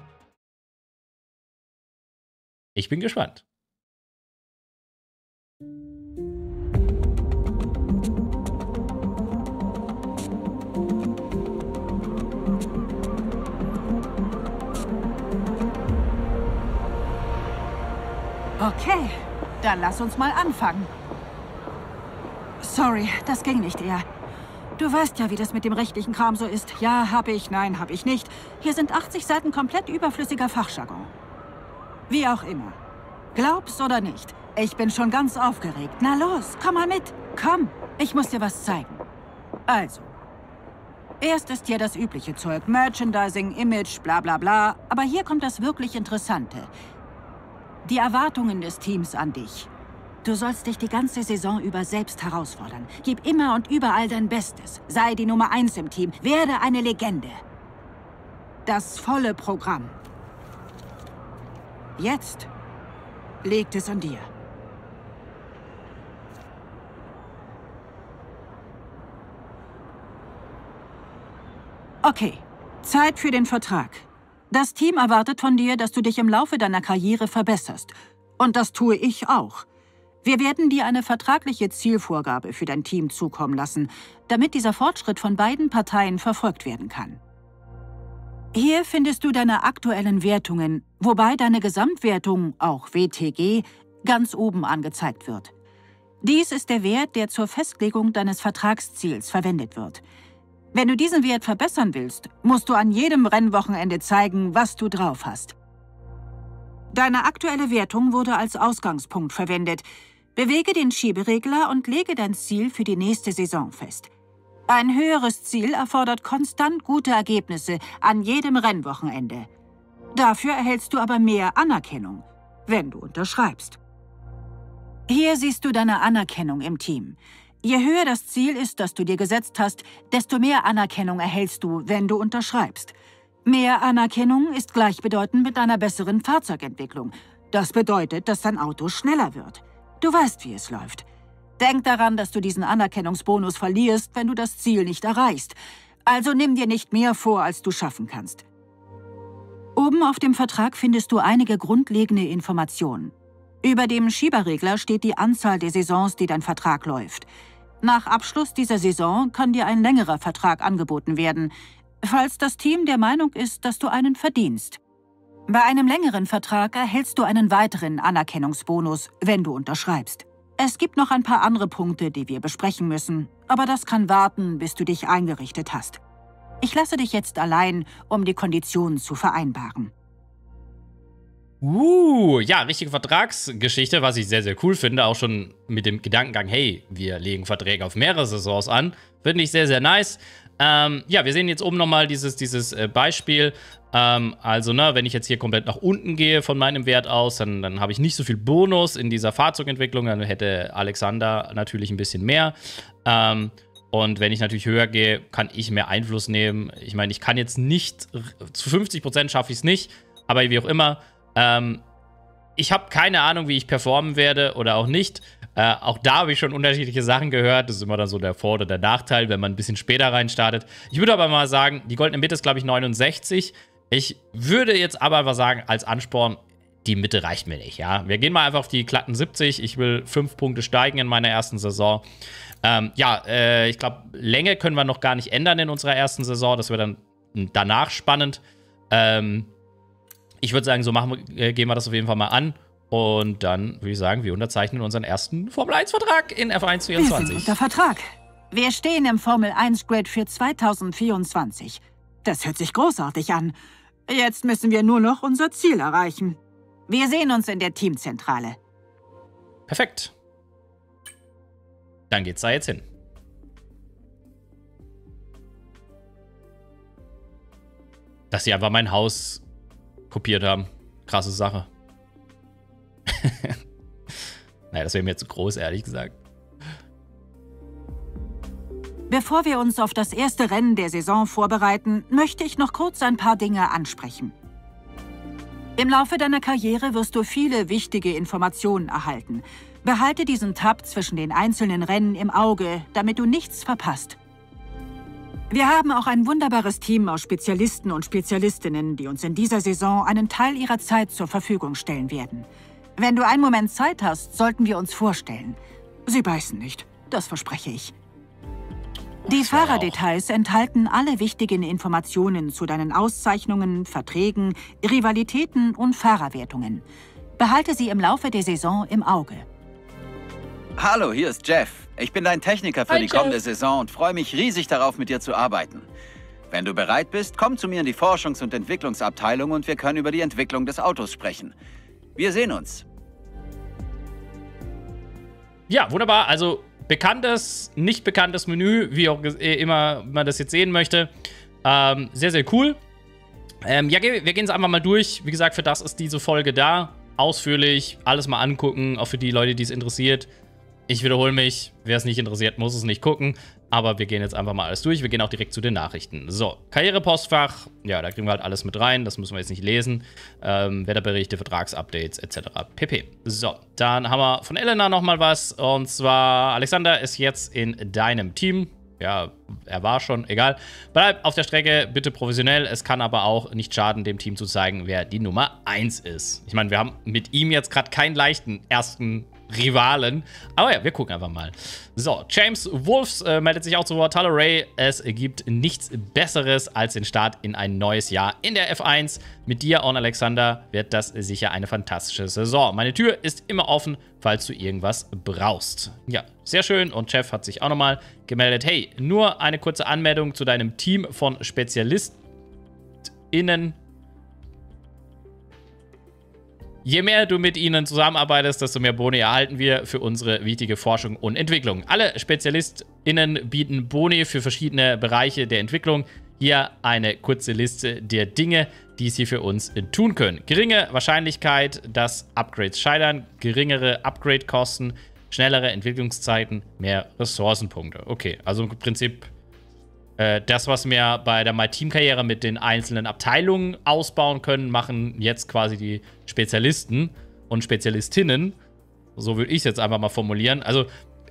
Ich bin gespannt. Okay, dann lass uns mal anfangen. Sorry, das ging nicht eher. Du weißt ja, wie das mit dem rechtlichen Kram so ist. Ja, hab ich, nein, hab ich nicht. Hier sind achtzig Seiten komplett überflüssiger Fachjargon. Wie auch immer. Glaub's oder nicht, ich bin schon ganz aufgeregt. Na los, komm mal mit. Komm, ich muss dir was zeigen. Also, erst ist hier das übliche Zeug. Merchandising, Image, bla bla bla. Aber hier kommt das wirklich Interessante. Die Erwartungen des Teams an dich. Du sollst dich die ganze Saison über selbst herausfordern. Gib immer und überall dein Bestes. Sei die Nummer eins im Team. Werde eine Legende. Das volle Programm. Jetzt liegt es an dir. Okay, Zeit für den Vertrag. Das Team erwartet von dir, dass du dich im Laufe deiner Karriere verbesserst. Und das tue ich auch. Wir werden dir eine vertragliche Zielvorgabe für dein Team zukommen lassen, damit dieser Fortschritt von beiden Parteien verfolgt werden kann. Hier findest du deine aktuellen Wertungen, wobei deine Gesamtwertung, auch W T G, ganz oben angezeigt wird. Dies ist der Wert, der zur Festlegung deines Vertragsziels verwendet wird. Wenn du diesen Wert verbessern willst, musst du an jedem Rennwochenende zeigen, was du drauf hast. Deine aktuelle Wertung wurde als Ausgangspunkt verwendet. Bewege den Schieberegler und lege dein Ziel für die nächste Saison fest. Ein höheres Ziel erfordert konstant gute Ergebnisse an jedem Rennwochenende. Dafür erhältst du aber mehr Anerkennung, wenn du unterschreibst. Hier siehst du deine Anerkennung im Team. Je höher das Ziel ist, das du dir gesetzt hast, desto mehr Anerkennung erhältst du, wenn du unterschreibst. Mehr Anerkennung ist gleichbedeutend mit einer besseren Fahrzeugentwicklung. Das bedeutet, dass dein Auto schneller wird. Du weißt, wie es läuft. Denk daran, dass du diesen Anerkennungsbonus verlierst, wenn du das Ziel nicht erreichst. Also nimm dir nicht mehr vor, als du schaffen kannst. Oben auf dem Vertrag findest du einige grundlegende Informationen. Über dem Schieberregler steht die Anzahl der Saisons, die dein Vertrag läuft. Nach Abschluss dieser Saison kann dir ein längerer Vertrag angeboten werden, falls das Team der Meinung ist, dass du einen verdienst. Bei einem längeren Vertrag erhältst du einen weiteren Anerkennungsbonus, wenn du unterschreibst. Es gibt noch ein paar andere Punkte, die wir besprechen müssen, aber das kann warten, bis du dich eingerichtet hast. Ich lasse dich jetzt allein, um die Konditionen zu vereinbaren. Uh, ja, richtige Vertragsgeschichte, was ich sehr, sehr cool finde. Auch schon mit dem Gedankengang, hey, wir legen Verträge auf mehrere Saisons an. Finde ich sehr, sehr nice. Ähm, ja, wir sehen jetzt oben nochmal dieses, dieses äh, Beispiel. Ähm, also, ne, wenn ich jetzt hier komplett nach unten gehe von meinem Wert aus, dann, dann habe ich nicht so viel Bonus in dieser Fahrzeugentwicklung. Dann hätte Alexander natürlich ein bisschen mehr. Ähm, und wenn ich natürlich höher gehe, kann ich mehr Einfluss nehmen. Ich meine, ich kann jetzt nicht, zu fünfzig Prozent schaffe ich es nicht, aber wie auch immer. Ähm, ich habe keine Ahnung, wie ich performen werde oder auch nicht. Äh, auch da habe ich schon unterschiedliche Sachen gehört. Das ist immer dann so der Vor- oder der Nachteil, wenn man ein bisschen später reinstartet. Ich würde aber mal sagen, die goldene Mitte ist, glaube ich, neunundsechzig. Ich würde jetzt aber einfach sagen, als Ansporn, die Mitte reicht mir nicht, ja. Wir gehen mal einfach auf die glatten siebzig. Ich will fünf Punkte steigen in meiner ersten Saison. Ähm, ja, äh, ich glaube, Länge können wir noch gar nicht ändern in unserer ersten Saison. Das wird dann danach spannend. Ähm, Ich würde sagen, so machen wir, äh, gehen wir das auf jeden Fall mal an. Und dann würde ich sagen, wir unterzeichnen unseren ersten Formel eins Vertrag in F eins vierundzwanzig. Wir sind unter Vertrag. Wir stehen im Formel eins Grid für zweitausendvierundzwanzig. Das hört sich großartig an. Jetzt müssen wir nur noch unser Ziel erreichen. Wir sehen uns in der Teamzentrale. Perfekt. Dann geht's da jetzt hin. Dass sie einfach mein Haus kopiert haben. Krasse Sache. Naja, das wäre mir zu groß, ehrlich gesagt. Bevor wir uns auf das erste Rennen der Saison vorbereiten, möchte ich noch kurz ein paar Dinge ansprechen. Im Laufe deiner Karriere wirst du viele wichtige Informationen erhalten. Behalte diesen Tab zwischen den einzelnen Rennen im Auge, damit du nichts verpasst. Wir haben auch ein wunderbares Team aus Spezialisten und Spezialistinnen, die uns in dieser Saison einen Teil ihrer Zeit zur Verfügung stellen werden. Wenn du einen Moment Zeit hast, sollten wir uns vorstellen. Sie beißen nicht, das verspreche ich. Die Fahrerdetails enthalten alle wichtigen Informationen zu deinen Auszeichnungen, Verträgen, Rivalitäten und Fahrerwertungen. Behalte sie im Laufe der Saison im Auge. Hallo, hier ist Jeff. Ich bin dein Techniker für Hi, die Jeff. kommende Saison und freue mich riesig darauf, mit dir zu arbeiten. Wenn du bereit bist, komm zu mir in die Forschungs- und Entwicklungsabteilung und wir können über die Entwicklung des Autos sprechen. Wir sehen uns. Ja, wunderbar. Also bekanntes, nicht bekanntes Menü, wie auch immer man das jetzt sehen möchte. Ähm, sehr, sehr cool. Ähm, ja, wir gehen es einfach mal durch. Wie gesagt, für das ist diese Folge da. Ausführlich, alles mal angucken, auch für die Leute, die es interessiert. Ich wiederhole mich, wer es nicht interessiert, muss es nicht gucken. Aber wir gehen jetzt einfach mal alles durch. Wir gehen auch direkt zu den Nachrichten. So, Karrierepostfach. Ja, da kriegen wir halt alles mit rein. Das müssen wir jetzt nicht lesen. Ähm, Wetterberichte, Vertragsupdates et cetera pp. So, dann haben wir von Elena nochmal was. Und zwar, Alexander ist jetzt in deinem Team. Ja, er war schon, egal. Bleib auf der Strecke, bitte professionell. Es kann aber auch nicht schaden, dem Team zu zeigen, wer die Nummer eins ist. Ich meine, wir haben mit ihm jetzt gerade keinen leichten ersten Rivalen. Aber ja, wir gucken einfach mal. So, James Wolfs äh, meldet sich auch zu Wort. Hallo Ray, es gibt nichts Besseres als den Start in ein neues Jahr in der F eins. Mit dir und Alexander wird das sicher eine fantastische Saison. Meine Tür ist immer offen, falls du irgendwas brauchst. Ja, sehr schön. Und Jeff hat sich auch nochmal gemeldet. Hey, nur eine kurze Anmeldung zu deinem Team von SpezialistInnen. Je mehr du mit ihnen zusammenarbeitest, desto mehr Boni erhalten wir für unsere wichtige Forschung und Entwicklung. Alle SpezialistInnen bieten Boni für verschiedene Bereiche der Entwicklung. Hier eine kurze Liste der Dinge, die sie für uns tun können. Geringe Wahrscheinlichkeit, dass Upgrades scheitern, geringere Upgrade-Kosten, schnellere Entwicklungszeiten, mehr Ressourcenpunkte. Okay, also im Prinzip äh, das, was wir bei der My-Team-Karriere mit den einzelnen Abteilungen ausbauen können, machen jetzt quasi die Spezialisten und Spezialistinnen. So würde ich es jetzt einfach mal formulieren. Also,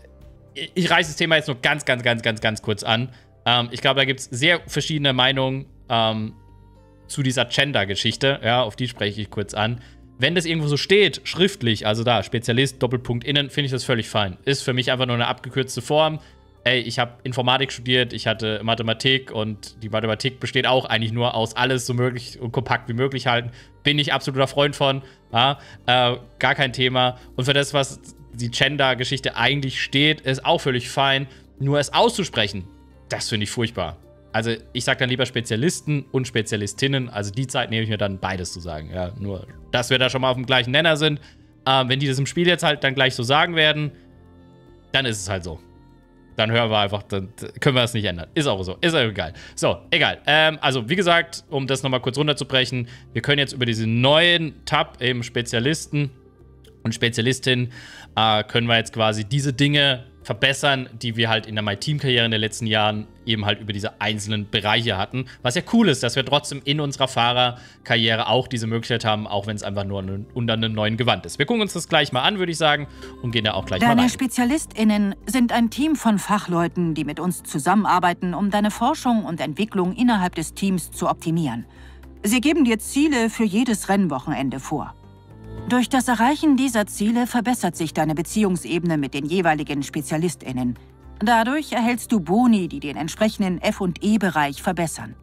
ich reiße das Thema jetzt nur ganz, ganz, ganz, ganz, ganz kurz an. Ähm, ich glaube, da gibt es sehr verschiedene Meinungen ähm, zu dieser Gender-Geschichte. Ja, auf die spreche ich kurz an. Wenn das irgendwo so steht, schriftlich, also da, Spezialist, Doppelpunkt innen, finde ich das völlig fein. Ist für mich einfach nur eine abgekürzte Form. Ey, ich habe Informatik studiert, ich hatte Mathematik und die Mathematik besteht auch eigentlich nur aus alles so möglich und kompakt wie möglich halten. Bin ich absoluter Freund von. Ja, äh, gar kein Thema. Und für das, was die Gender-Geschichte eigentlich steht, ist auch völlig fein. Nur es auszusprechen, das finde ich furchtbar. Also ich sage dann lieber Spezialisten und Spezialistinnen. Also die Zeit nehme ich mir dann beides zu sagen. Ja, nur, dass wir da schon mal auf dem gleichen Nenner sind. Ähm, wenn die das im Spiel jetzt halt dann gleich so sagen werden, dann ist es halt so. Dann hören wir einfach, dann können wir das nicht ändern. Ist auch so, ist auch egal. So, egal. Ähm, also, wie gesagt, um das nochmal kurz runterzubrechen, wir können jetzt über diesen neuen Tab, eben Spezialisten und Spezialistin, äh, können wir jetzt quasi diese Dinge verbessern, die wir halt in der My-Team-Karriere in den letzten Jahren eben halt über diese einzelnen Bereiche hatten. Was ja cool ist, dass wir trotzdem in unserer Fahrerkarriere auch diese Möglichkeit haben, auch wenn es einfach nur ein, unter einem neuen Gewand ist. Wir gucken uns das gleich mal an, würde ich sagen, und gehen da auch gleich Deine mal rein. Deine SpezialistInnen sind ein Team von Fachleuten, die mit uns zusammenarbeiten, um deine Forschung und Entwicklung innerhalb des Teams zu optimieren. Sie geben dir Ziele für jedes Rennwochenende vor. Durch das Erreichen dieser Ziele verbessert sich deine Beziehungsebene mit den jeweiligen SpezialistInnen. Dadurch erhältst du Boni, die den entsprechenden F- und E-Bereich verbessern.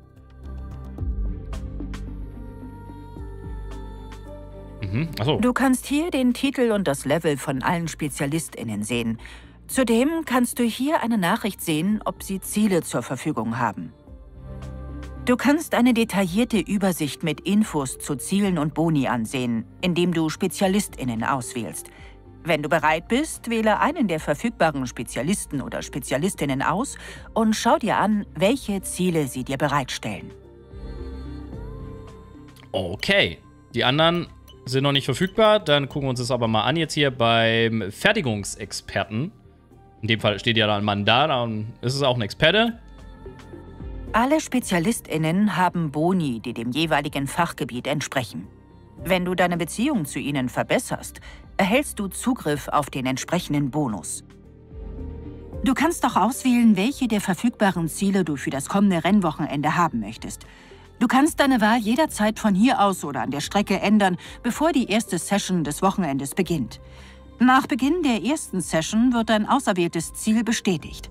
Mhm. Ach so. Du kannst hier den Titel und das Level von allen SpezialistInnen sehen. Zudem kannst du hier eine Nachricht sehen, ob sie Ziele zur Verfügung haben. Du kannst eine detaillierte Übersicht mit Infos zu Zielen und Boni ansehen, indem du SpezialistInnen auswählst. Wenn du bereit bist, wähle einen der verfügbaren Spezialisten oder Spezialistinnen aus und schau dir an, welche Ziele sie dir bereitstellen. Okay, die anderen sind noch nicht verfügbar. Dann gucken wir uns das aber mal an jetzt hier beim Fertigungsexperten. In dem Fall steht ja dann ein Mann da, dann ist es auch ein Experte. Alle SpezialistInnen haben Boni, die dem jeweiligen Fachgebiet entsprechen. Wenn du deine Beziehung zu ihnen verbesserst, erhältst du Zugriff auf den entsprechenden Bonus. Du kannst auch auswählen, welche der verfügbaren Ziele du für das kommende Rennwochenende haben möchtest. Du kannst deine Wahl jederzeit von hier aus oder an der Strecke ändern, bevor die erste Session des Wochenendes beginnt. Nach Beginn der ersten Session wird dein auserwähltes Ziel bestätigt.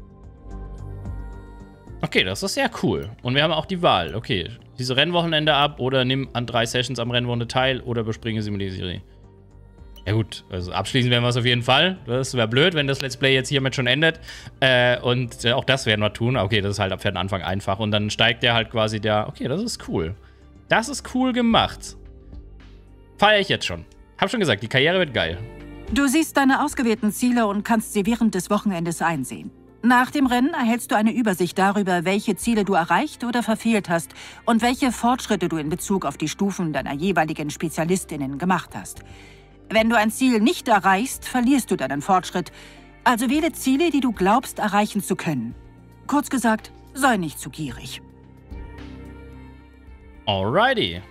Okay, das ist sehr cool. Und wir haben auch die Wahl. Okay, diese Rennwochenende ab oder nimm an drei Sessions am Rennwochenende teil oder bespringe Simulier Serie. Ja gut, also abschließen werden wir es auf jeden Fall. Das wäre blöd, wenn das Let's Play jetzt hiermit schon endet. Äh, und äh, auch das werden wir tun. Okay, das ist halt ab für den Anfang einfach. Und dann steigt der halt quasi der... Okay, das ist cool. Das ist cool gemacht. Feiere ich jetzt schon. Hab schon gesagt, die Karriere wird geil. Du siehst deine ausgewählten Ziele und kannst sie während des Wochenendes einsehen. Nach dem Rennen erhältst du eine Übersicht darüber, welche Ziele du erreicht oder verfehlt hast und welche Fortschritte du in Bezug auf die Stufen deiner jeweiligen SpezialistInnen gemacht hast. Wenn du ein Ziel nicht erreichst, verlierst du deinen Fortschritt. Also wähle Ziele, die du glaubst, erreichen zu können. Kurz gesagt, sei nicht zu gierig. Alrighty.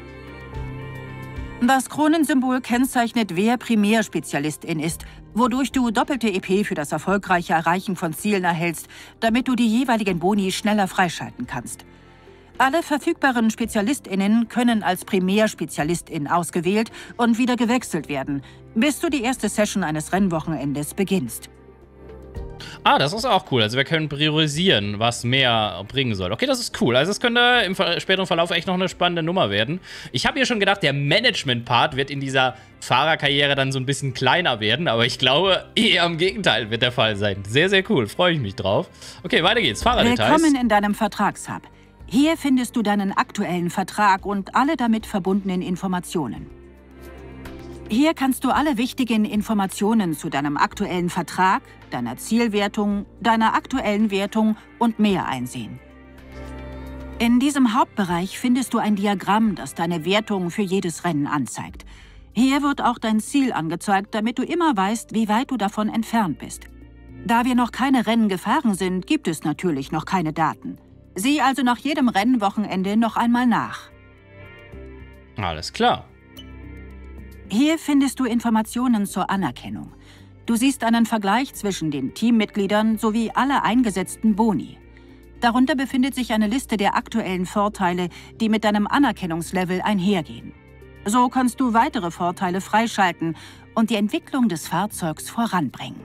Das Kronensymbol kennzeichnet, wer Primärspezialistin ist, wodurch du doppelte E P für das erfolgreiche Erreichen von Zielen erhältst, damit du die jeweiligen Boni schneller freischalten kannst. Alle verfügbaren SpezialistInnen können als Primärspezialistin ausgewählt und wieder gewechselt werden, bis du die erste Session eines Rennwochenendes beginnst. Ah, das ist auch cool. Also wir können priorisieren, was mehr bringen soll. Okay, das ist cool. Also es könnte im späteren Verlauf echt noch eine spannende Nummer werden. Ich habe hier schon gedacht, der Management-Part wird in dieser Fahrerkarriere dann so ein bisschen kleiner werden, aber ich glaube, eher im Gegenteil wird der Fall sein. Sehr, sehr cool. Freue ich mich drauf. Okay, weiter geht's. Fahrerdetails. Willkommen in deinem Vertragshub. Hier findest du deinen aktuellen Vertrag und alle damit verbundenen Informationen. Hier kannst du alle wichtigen Informationen zu deinem aktuellen Vertrag, deiner Zielwertung, deiner aktuellen Wertung und mehr einsehen. In diesem Hauptbereich findest du ein Diagramm, das deine Wertung für jedes Rennen anzeigt. Hier wird auch dein Ziel angezeigt, damit du immer weißt, wie weit du davon entfernt bist. Da wir noch keine Rennen gefahren sind, gibt es natürlich noch keine Daten. Sieh also nach jedem Rennwochenende noch einmal nach. Alles klar. Hier findest du Informationen zur Anerkennung. Du siehst einen Vergleich zwischen den Teammitgliedern sowie alle eingesetzten Boni. Darunter befindet sich eine Liste der aktuellen Vorteile, die mit deinem Anerkennungslevel einhergehen. So kannst du weitere Vorteile freischalten und die Entwicklung des Fahrzeugs voranbringen.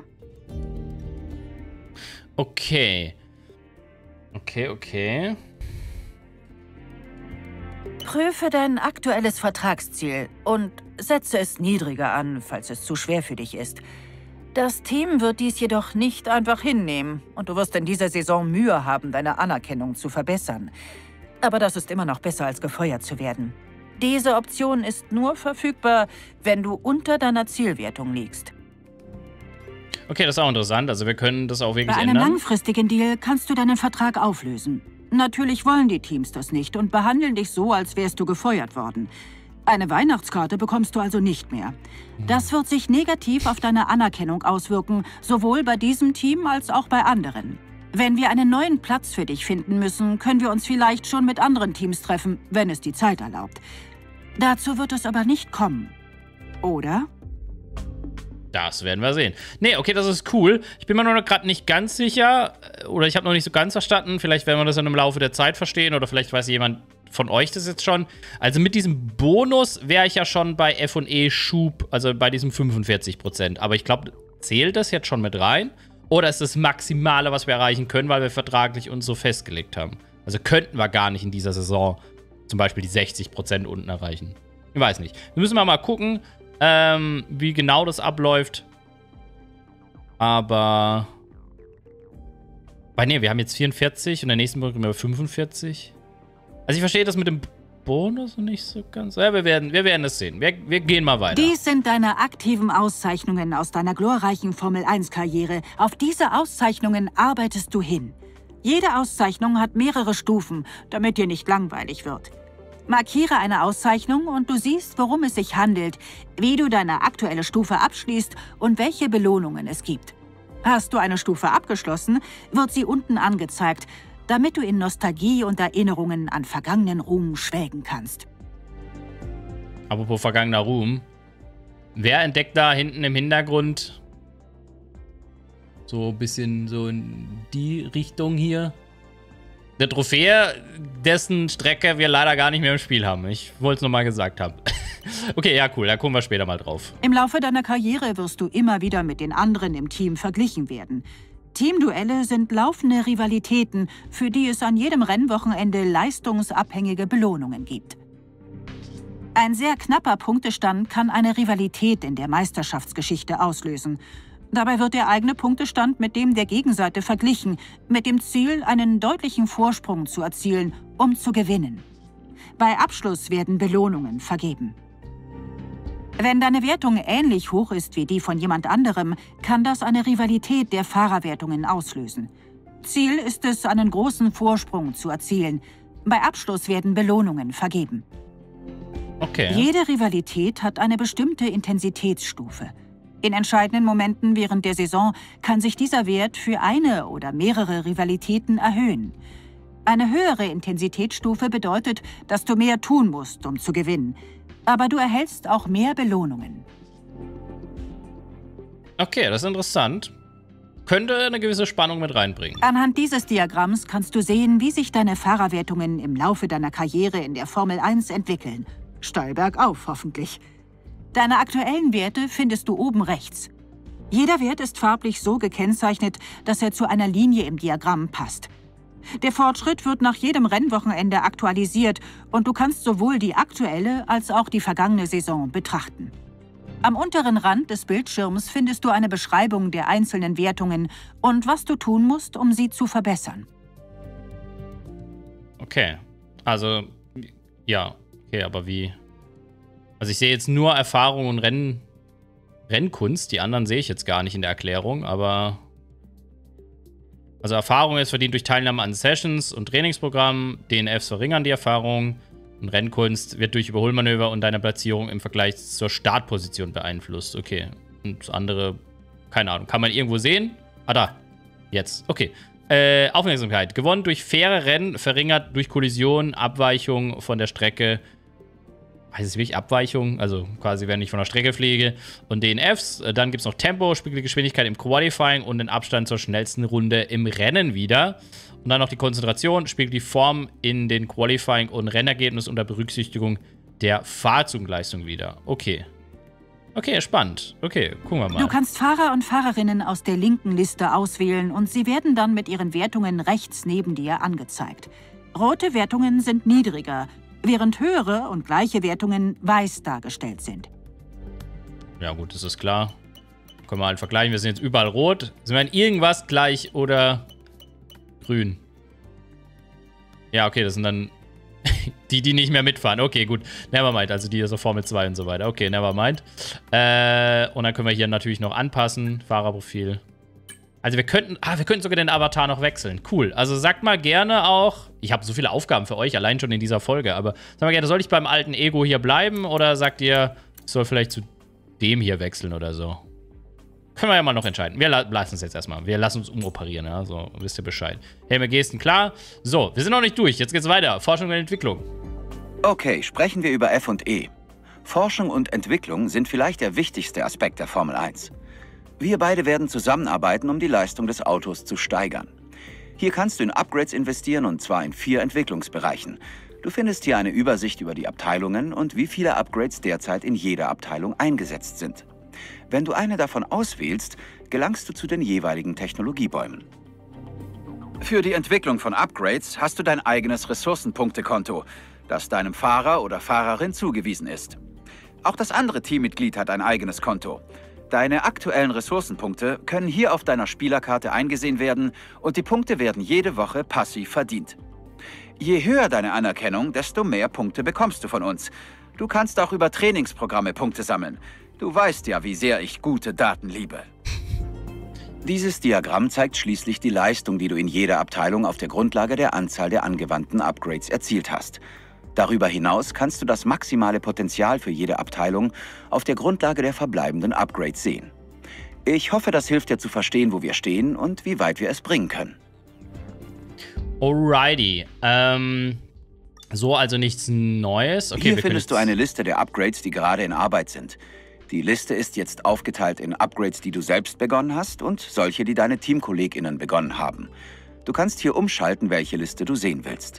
Okay. Okay, okay. Prüfe dein aktuelles Vertragsziel und setze es niedriger an, falls es zu schwer für dich ist. Das Team wird dies jedoch nicht einfach hinnehmen und du wirst in dieser Saison Mühe haben, deine Anerkennung zu verbessern. Aber das ist immer noch besser, als gefeuert zu werden. Diese Option ist nur verfügbar, wenn du unter deiner Zielwertung liegst. Okay, das ist auch interessant. Also wir können das auch wirklich Bei einem ändern. langfristigen Deal kannst du deinen Vertrag auflösen. Natürlich wollen die Teams das nicht und behandeln dich so, als wärst du gefeuert worden. Eine Weihnachtskarte bekommst du also nicht mehr. Das wird sich negativ auf deine Anerkennung auswirken, sowohl bei diesem Team als auch bei anderen. Wenn wir einen neuen Platz für dich finden müssen, können wir uns vielleicht schon mit anderen Teams treffen, wenn es die Zeit erlaubt. Dazu wird es aber nicht kommen. Oder? Das werden wir sehen. Nee, okay, das ist cool. Ich bin mir nur noch gerade nicht ganz sicher, oder ich habe noch nicht so ganz verstanden. Vielleicht werden wir das dann im Laufe der Zeit verstehen, oder vielleicht weiß jemand von euch das jetzt schon. Also mit diesem Bonus wäre ich ja schon bei F und E Schub, also bei diesem fünfundvierzig Prozent. Aber ich glaube, zählt das jetzt schon mit rein? Oder ist das Maximale, was wir erreichen können, weil wir vertraglich uns so festgelegt haben? Also könnten wir gar nicht in dieser Saison zum Beispiel die sechzig Prozent unten erreichen. Ich weiß nicht. Wir müssen mal gucken, ähm, wie genau das abläuft. Aber... Weil, nee, wir haben jetzt vierundvierzig und in der nächsten Woche haben wir fünfundvierzig. Also ich verstehe das mit dem Bonus nicht so ganz. Ja, wir werden, wir werden es sehen. Wir, wir gehen mal weiter. Dies sind deine aktiven Auszeichnungen aus deiner glorreichen Formel eins Karriere. Auf diese Auszeichnungen arbeitest du hin. Jede Auszeichnung hat mehrere Stufen, damit dir nicht langweilig wird. Markiere eine Auszeichnung und du siehst, worum es sich handelt, wie du deine aktuelle Stufe abschließt und welche Belohnungen es gibt. Hast du eine Stufe abgeschlossen, wird sie unten angezeigt, damit du in Nostalgie und Erinnerungen an vergangenen Ruhm schwelgen kannst. Apropos vergangener Ruhm. Wer entdeckt da hinten im Hintergrund so ein bisschen so in die Richtung hier? Eine Trophäe, dessen Strecke wir leider gar nicht mehr im Spiel haben. Ich wollte es nochmal gesagt haben. Okay, ja, cool. Da kommen wir später mal drauf. Im Laufe deiner Karriere wirst du immer wieder mit den anderen im Team verglichen werden. Teamduelle sind laufende Rivalitäten, für die es an jedem Rennwochenende leistungsabhängige Belohnungen gibt. Ein sehr knapper Punktestand kann eine Rivalität in der Meisterschaftsgeschichte auslösen. Dabei wird der eigene Punktestand mit dem der Gegenseite verglichen, mit dem Ziel, einen deutlichen Vorsprung zu erzielen, um zu gewinnen. Bei Abschluss werden Belohnungen vergeben. Wenn deine Wertung ähnlich hoch ist wie die von jemand anderem, kann das eine Rivalität der Fahrerwertungen auslösen. Ziel ist es, einen großen Vorsprung zu erzielen. Bei Abschluss werden Belohnungen vergeben. Okay. Jede Rivalität hat eine bestimmte Intensitätsstufe. In entscheidenden Momenten während der Saison kann sich dieser Wert für eine oder mehrere Rivalitäten erhöhen. Eine höhere Intensitätsstufe bedeutet, dass du mehr tun musst, um zu gewinnen. Aber du erhältst auch mehr Belohnungen. Okay, das ist interessant. Könnte eine gewisse Spannung mit reinbringen. Anhand dieses Diagramms kannst du sehen, wie sich deine Fahrerwertungen im Laufe deiner Karriere in der Formel eins entwickeln. Steil bergauf, hoffentlich. Deine aktuellen Werte findest du oben rechts. Jeder Wert ist farblich so gekennzeichnet, dass er zu einer Linie im Diagramm passt. Der Fortschritt wird nach jedem Rennwochenende aktualisiert und du kannst sowohl die aktuelle als auch die vergangene Saison betrachten. Am unteren Rand des Bildschirms findest du eine Beschreibung der einzelnen Wertungen und was du tun musst, um sie zu verbessern. Okay, also, ja, okay, aber wie? Also ich sehe jetzt nur Erfahrung und Renn Rennkunst, die anderen sehe ich jetzt gar nicht in der Erklärung, aber... Also Erfahrung ist verdient durch Teilnahme an Sessions und Trainingsprogrammen, D N Fs verringern die Erfahrung und Rennkunst wird durch Überholmanöver und deine Platzierung im Vergleich zur Startposition beeinflusst. Okay, und das andere, keine Ahnung, kann man irgendwo sehen? Ah, da, jetzt, okay. Äh, Aufmerksamkeit, gewonnen durch faire Rennen, verringert durch Kollision, Abweichung von der Strecke. Heißt es wirklich Abweichung? Also quasi, wenn ich von der Strecke fliege. Und D N Fs. Dann gibt es noch Tempo, spiegelt die Geschwindigkeit im Qualifying und den Abstand zur schnellsten Runde im Rennen wieder. Und dann noch die Konzentration, spiegelt die Form in den Qualifying und Rennergebnis unter Berücksichtigung der Fahrzugleistung wieder. Okay. Okay, spannend. Okay, gucken wir mal. Du kannst Fahrer und Fahrerinnen aus der linken Liste auswählen und sie werden dann mit ihren Wertungen rechts neben dir angezeigt. Rote Wertungen sind niedriger, während höhere und gleiche Wertungen weiß dargestellt sind. Ja gut, das ist klar. Können wir halt vergleichen. Wir sind jetzt überall rot. Sind wir in irgendwas gleich oder grün? Ja, okay, das sind dann die, die nicht mehr mitfahren. Okay, gut. Nevermind. Also die so Formel zwei und so weiter. Okay, nevermind. Äh, und dann können wir hier natürlich noch anpassen. Fahrerprofil. Also wir könnten, ah, wir könnten sogar den Avatar noch wechseln. Cool. Also sagt mal gerne auch, ich habe so viele Aufgaben für euch, allein schon in dieser Folge, aber sagt mal gerne, soll ich beim alten Ego hier bleiben oder sagt ihr, ich soll vielleicht zu dem hier wechseln oder so? Können wir ja mal noch entscheiden. Wir la lassen es jetzt erstmal. Wir lassen uns umoperieren, ja, so, wisst ihr Bescheid. Helme, Gesten, klar. So, wir sind noch nicht durch. Jetzt geht's weiter. Forschung und Entwicklung. Okay, sprechen wir über F und E. Forschung und Entwicklung sind vielleicht der wichtigste Aspekt der Formel eins. Wir beide werden zusammenarbeiten, um die Leistung des Autos zu steigern. Hier kannst du in Upgrades investieren, und zwar in vier Entwicklungsbereichen. Du findest hier eine Übersicht über die Abteilungen und wie viele Upgrades derzeit in jeder Abteilung eingesetzt sind. Wenn du eine davon auswählst, gelangst du zu den jeweiligen Technologiebäumen. Für die Entwicklung von Upgrades hast du dein eigenes Ressourcenpunktekonto, das deinem Fahrer oder Fahrerin zugewiesen ist. Auch das andere Teammitglied hat ein eigenes Konto. Deine aktuellen Ressourcenpunkte können hier auf deiner Spielerkarte eingesehen werden und die Punkte werden jede Woche passiv verdient. Je höher deine Anerkennung, desto mehr Punkte bekommst du von uns. Du kannst auch über Trainingsprogramme Punkte sammeln. Du weißt ja, wie sehr ich gute Daten liebe. Dieses Diagramm zeigt schließlich die Leistung, die du in jeder Abteilung auf der Grundlage der Anzahl der angewandten Upgrades erzielt hast. Darüber hinaus kannst du das maximale Potenzial für jede Abteilung auf der Grundlage der verbleibenden Upgrades sehen. Ich hoffe, das hilft dir zu verstehen, wo wir stehen und wie weit wir es bringen können. Alrighty. Ähm, So, also nichts Neues. Okay, Hier wir findest du eine Liste der Upgrades, die gerade in Arbeit sind. Die Liste ist jetzt aufgeteilt in Upgrades, die du selbst begonnen hast und solche, die deine TeamkollegInnen begonnen haben. Du kannst hier umschalten, welche Liste du sehen willst.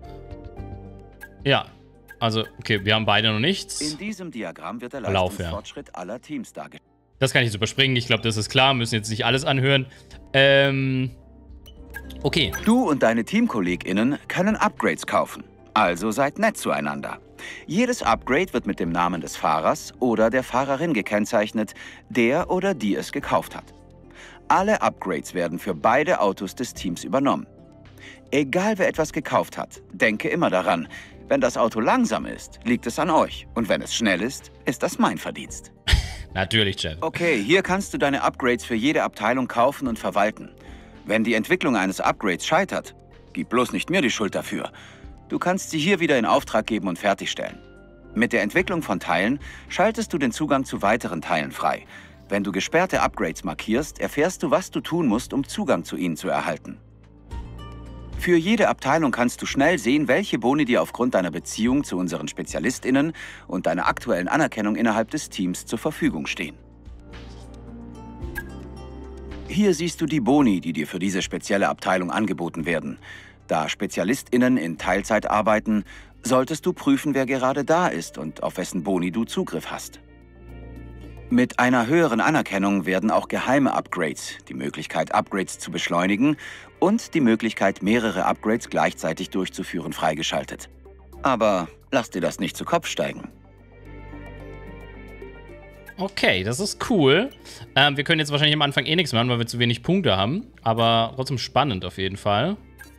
Ja, also, okay, wir haben beide noch nichts. In diesem Diagramm wird der Lauf, Leistungsfortschritt ja. aller Teams dargestellt. Das kann ich jetzt überspringen. Ich glaube, das ist klar. Müssen jetzt nicht alles anhören. Ähm, okay. Du und deine TeamkollegInnen können Upgrades kaufen. Also seid nett zueinander. Jedes Upgrade wird mit dem Namen des Fahrers oder der Fahrerin gekennzeichnet, der oder die es gekauft hat. Alle Upgrades werden für beide Autos des Teams übernommen. Egal wer etwas gekauft hat, denke immer daran, wenn das Auto langsam ist, liegt es an euch. Und wenn es schnell ist, ist das mein Verdienst. Natürlich, Chef. Okay, hier kannst du deine Upgrades für jede Abteilung kaufen und verwalten. Wenn die Entwicklung eines Upgrades scheitert, gib bloß nicht mir die Schuld dafür. Du kannst sie hier wieder in Auftrag geben und fertigstellen. Mit der Entwicklung von Teilen schaltest du den Zugang zu weiteren Teilen frei. Wenn du gesperrte Upgrades markierst, erfährst du, was du tun musst, um Zugang zu ihnen zu erhalten. Für jede Abteilung kannst du schnell sehen, welche Boni dir aufgrund deiner Beziehung zu unseren SpezialistInnen und deiner aktuellen Anerkennung innerhalb des Teams zur Verfügung stehen. Hier siehst du die Boni, die dir für diese spezielle Abteilung angeboten werden. Da SpezialistInnen in Teilzeit arbeiten, solltest du prüfen, wer gerade da ist und auf wessen Boni du Zugriff hast. Mit einer höheren Anerkennung werden auch geheime Upgrades, die Möglichkeit, Upgrades zu beschleunigen und die Möglichkeit, mehrere Upgrades gleichzeitig durchzuführen, freigeschaltet. Aber lass dir das nicht zu Kopf steigen. Okay, das ist cool. Ähm, wir können jetzt wahrscheinlich am Anfang eh nichts machen, weil wir zu wenig Punkte haben. Aber trotzdem spannend auf jeden Fall.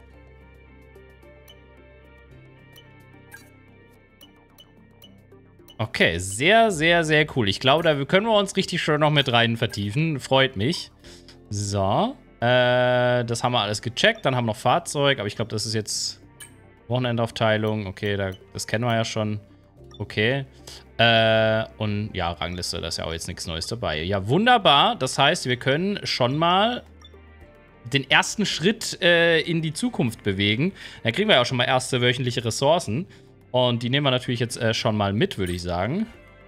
Okay, sehr, sehr, sehr cool. Ich glaube, da können wir uns richtig schön noch mit rein vertiefen. Freut mich. So. Äh, das haben wir alles gecheckt. Dann haben wir noch Fahrzeug. Aber ich glaube, das ist jetzt Wochenendaufteilung. Okay, da, das kennen wir ja schon. Okay. Äh, und ja, Rangliste, da ist ja auch jetzt nichts Neues dabei. Ja, wunderbar. Das heißt, wir können schon mal den ersten Schritt äh, in die Zukunft bewegen. Da kriegen wir ja auch schon mal erste wöchentliche Ressourcen. Und die nehmen wir natürlich jetzt äh, schon mal mit, würde ich sagen.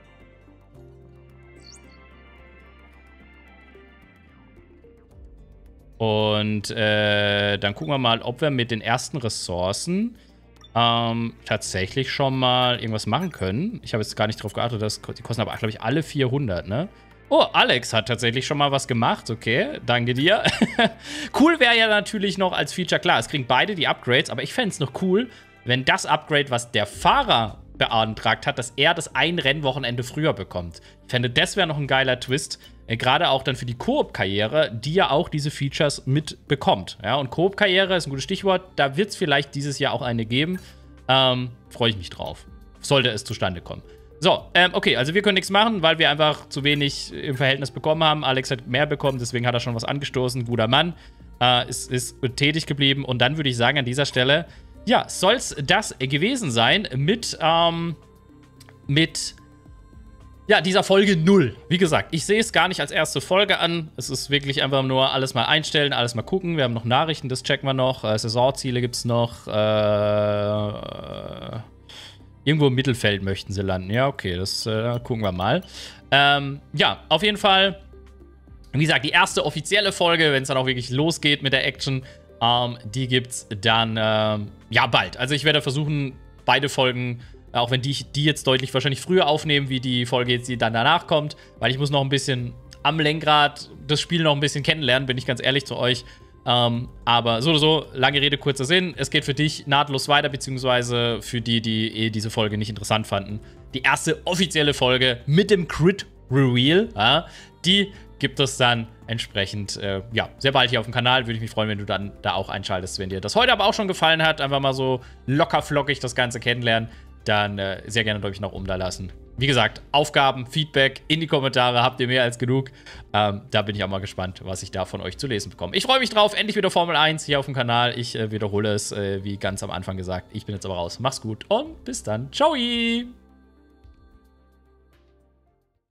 Und äh, dann gucken wir mal, ob wir mit den ersten Ressourcen ähm, tatsächlich schon mal irgendwas machen können. Ich habe jetzt gar nicht drauf geachtet, dass die kosten aber, glaube ich, alle vierhundert, ne? Oh, Alex hat tatsächlich schon mal was gemacht. Okay, danke dir. Cool wäre ja natürlich noch als Feature, klar, es kriegen beide die Upgrades, aber ich fände es noch cool, wenn das Upgrade, was der Fahrer beantragt hat, dass er das ein Rennwochenende früher bekommt. Ich fände, das wäre noch ein geiler Twist. Äh, Gerade auch dann für die Koop-Karriere, die ja auch diese Features mitbekommt. Ja, und Koop-Karriere ist ein gutes Stichwort. Da wird es vielleicht dieses Jahr auch eine geben. Ähm, freue ich mich drauf. Sollte es zustande kommen. So, ähm, okay, also wir können nichts machen, weil wir einfach zu wenig im Verhältnis bekommen haben. Alex hat mehr bekommen, deswegen hat er schon was angestoßen. Guter Mann. Äh, ist, ist tätig geblieben. Und dann würde ich sagen, an dieser Stelle, ja, soll es das gewesen sein mit, ähm, mit, ja, dieser Folge null. Wie gesagt, ich sehe es gar nicht als erste Folge an. Es ist wirklich einfach nur alles mal einstellen, alles mal gucken. Wir haben noch Nachrichten, das checken wir noch. Äh, Saisonziele gibt es noch. Äh, irgendwo im Mittelfeld möchten sie landen. Ja, okay, das äh, gucken wir mal. Ähm, ja, auf jeden Fall, wie gesagt, die erste offizielle Folge, wenn es dann auch wirklich losgeht mit der Action, Ähm, die gibt's dann, ähm, ja, bald. Also ich werde versuchen, beide Folgen, auch wenn die, die jetzt deutlich wahrscheinlich früher aufnehmen, wie die Folge jetzt, die dann danach kommt, weil ich muss noch ein bisschen am Lenkrad das Spiel noch ein bisschen kennenlernen, bin ich ganz ehrlich zu euch. Ähm, aber so oder so, lange Rede, kurzer Sinn. Es geht für dich nahtlos weiter, beziehungsweise für die, die eh diese Folge nicht interessant fanden. Die erste offizielle Folge mit dem Crit Reveal, ja, die gibt es dann entsprechend, äh, ja, sehr bald hier auf dem Kanal. Würde ich mich freuen, wenn du dann da auch einschaltest, wenn dir das heute aber auch schon gefallen hat. Einfach mal so locker flockig das Ganze kennenlernen. Dann äh, sehr gerne, glaube ich, noch um da lassen. Wie gesagt, Aufgaben, Feedback in die Kommentare habt ihr mehr als genug. Ähm, da bin ich auch mal gespannt, was ich da von euch zu lesen bekomme. Ich freue mich drauf. Endlich wieder Formel eins hier auf dem Kanal. Ich äh, wiederhole es, äh, wie ganz am Anfang gesagt. Ich bin jetzt aber raus. Mach's gut und bis dann. Ciao!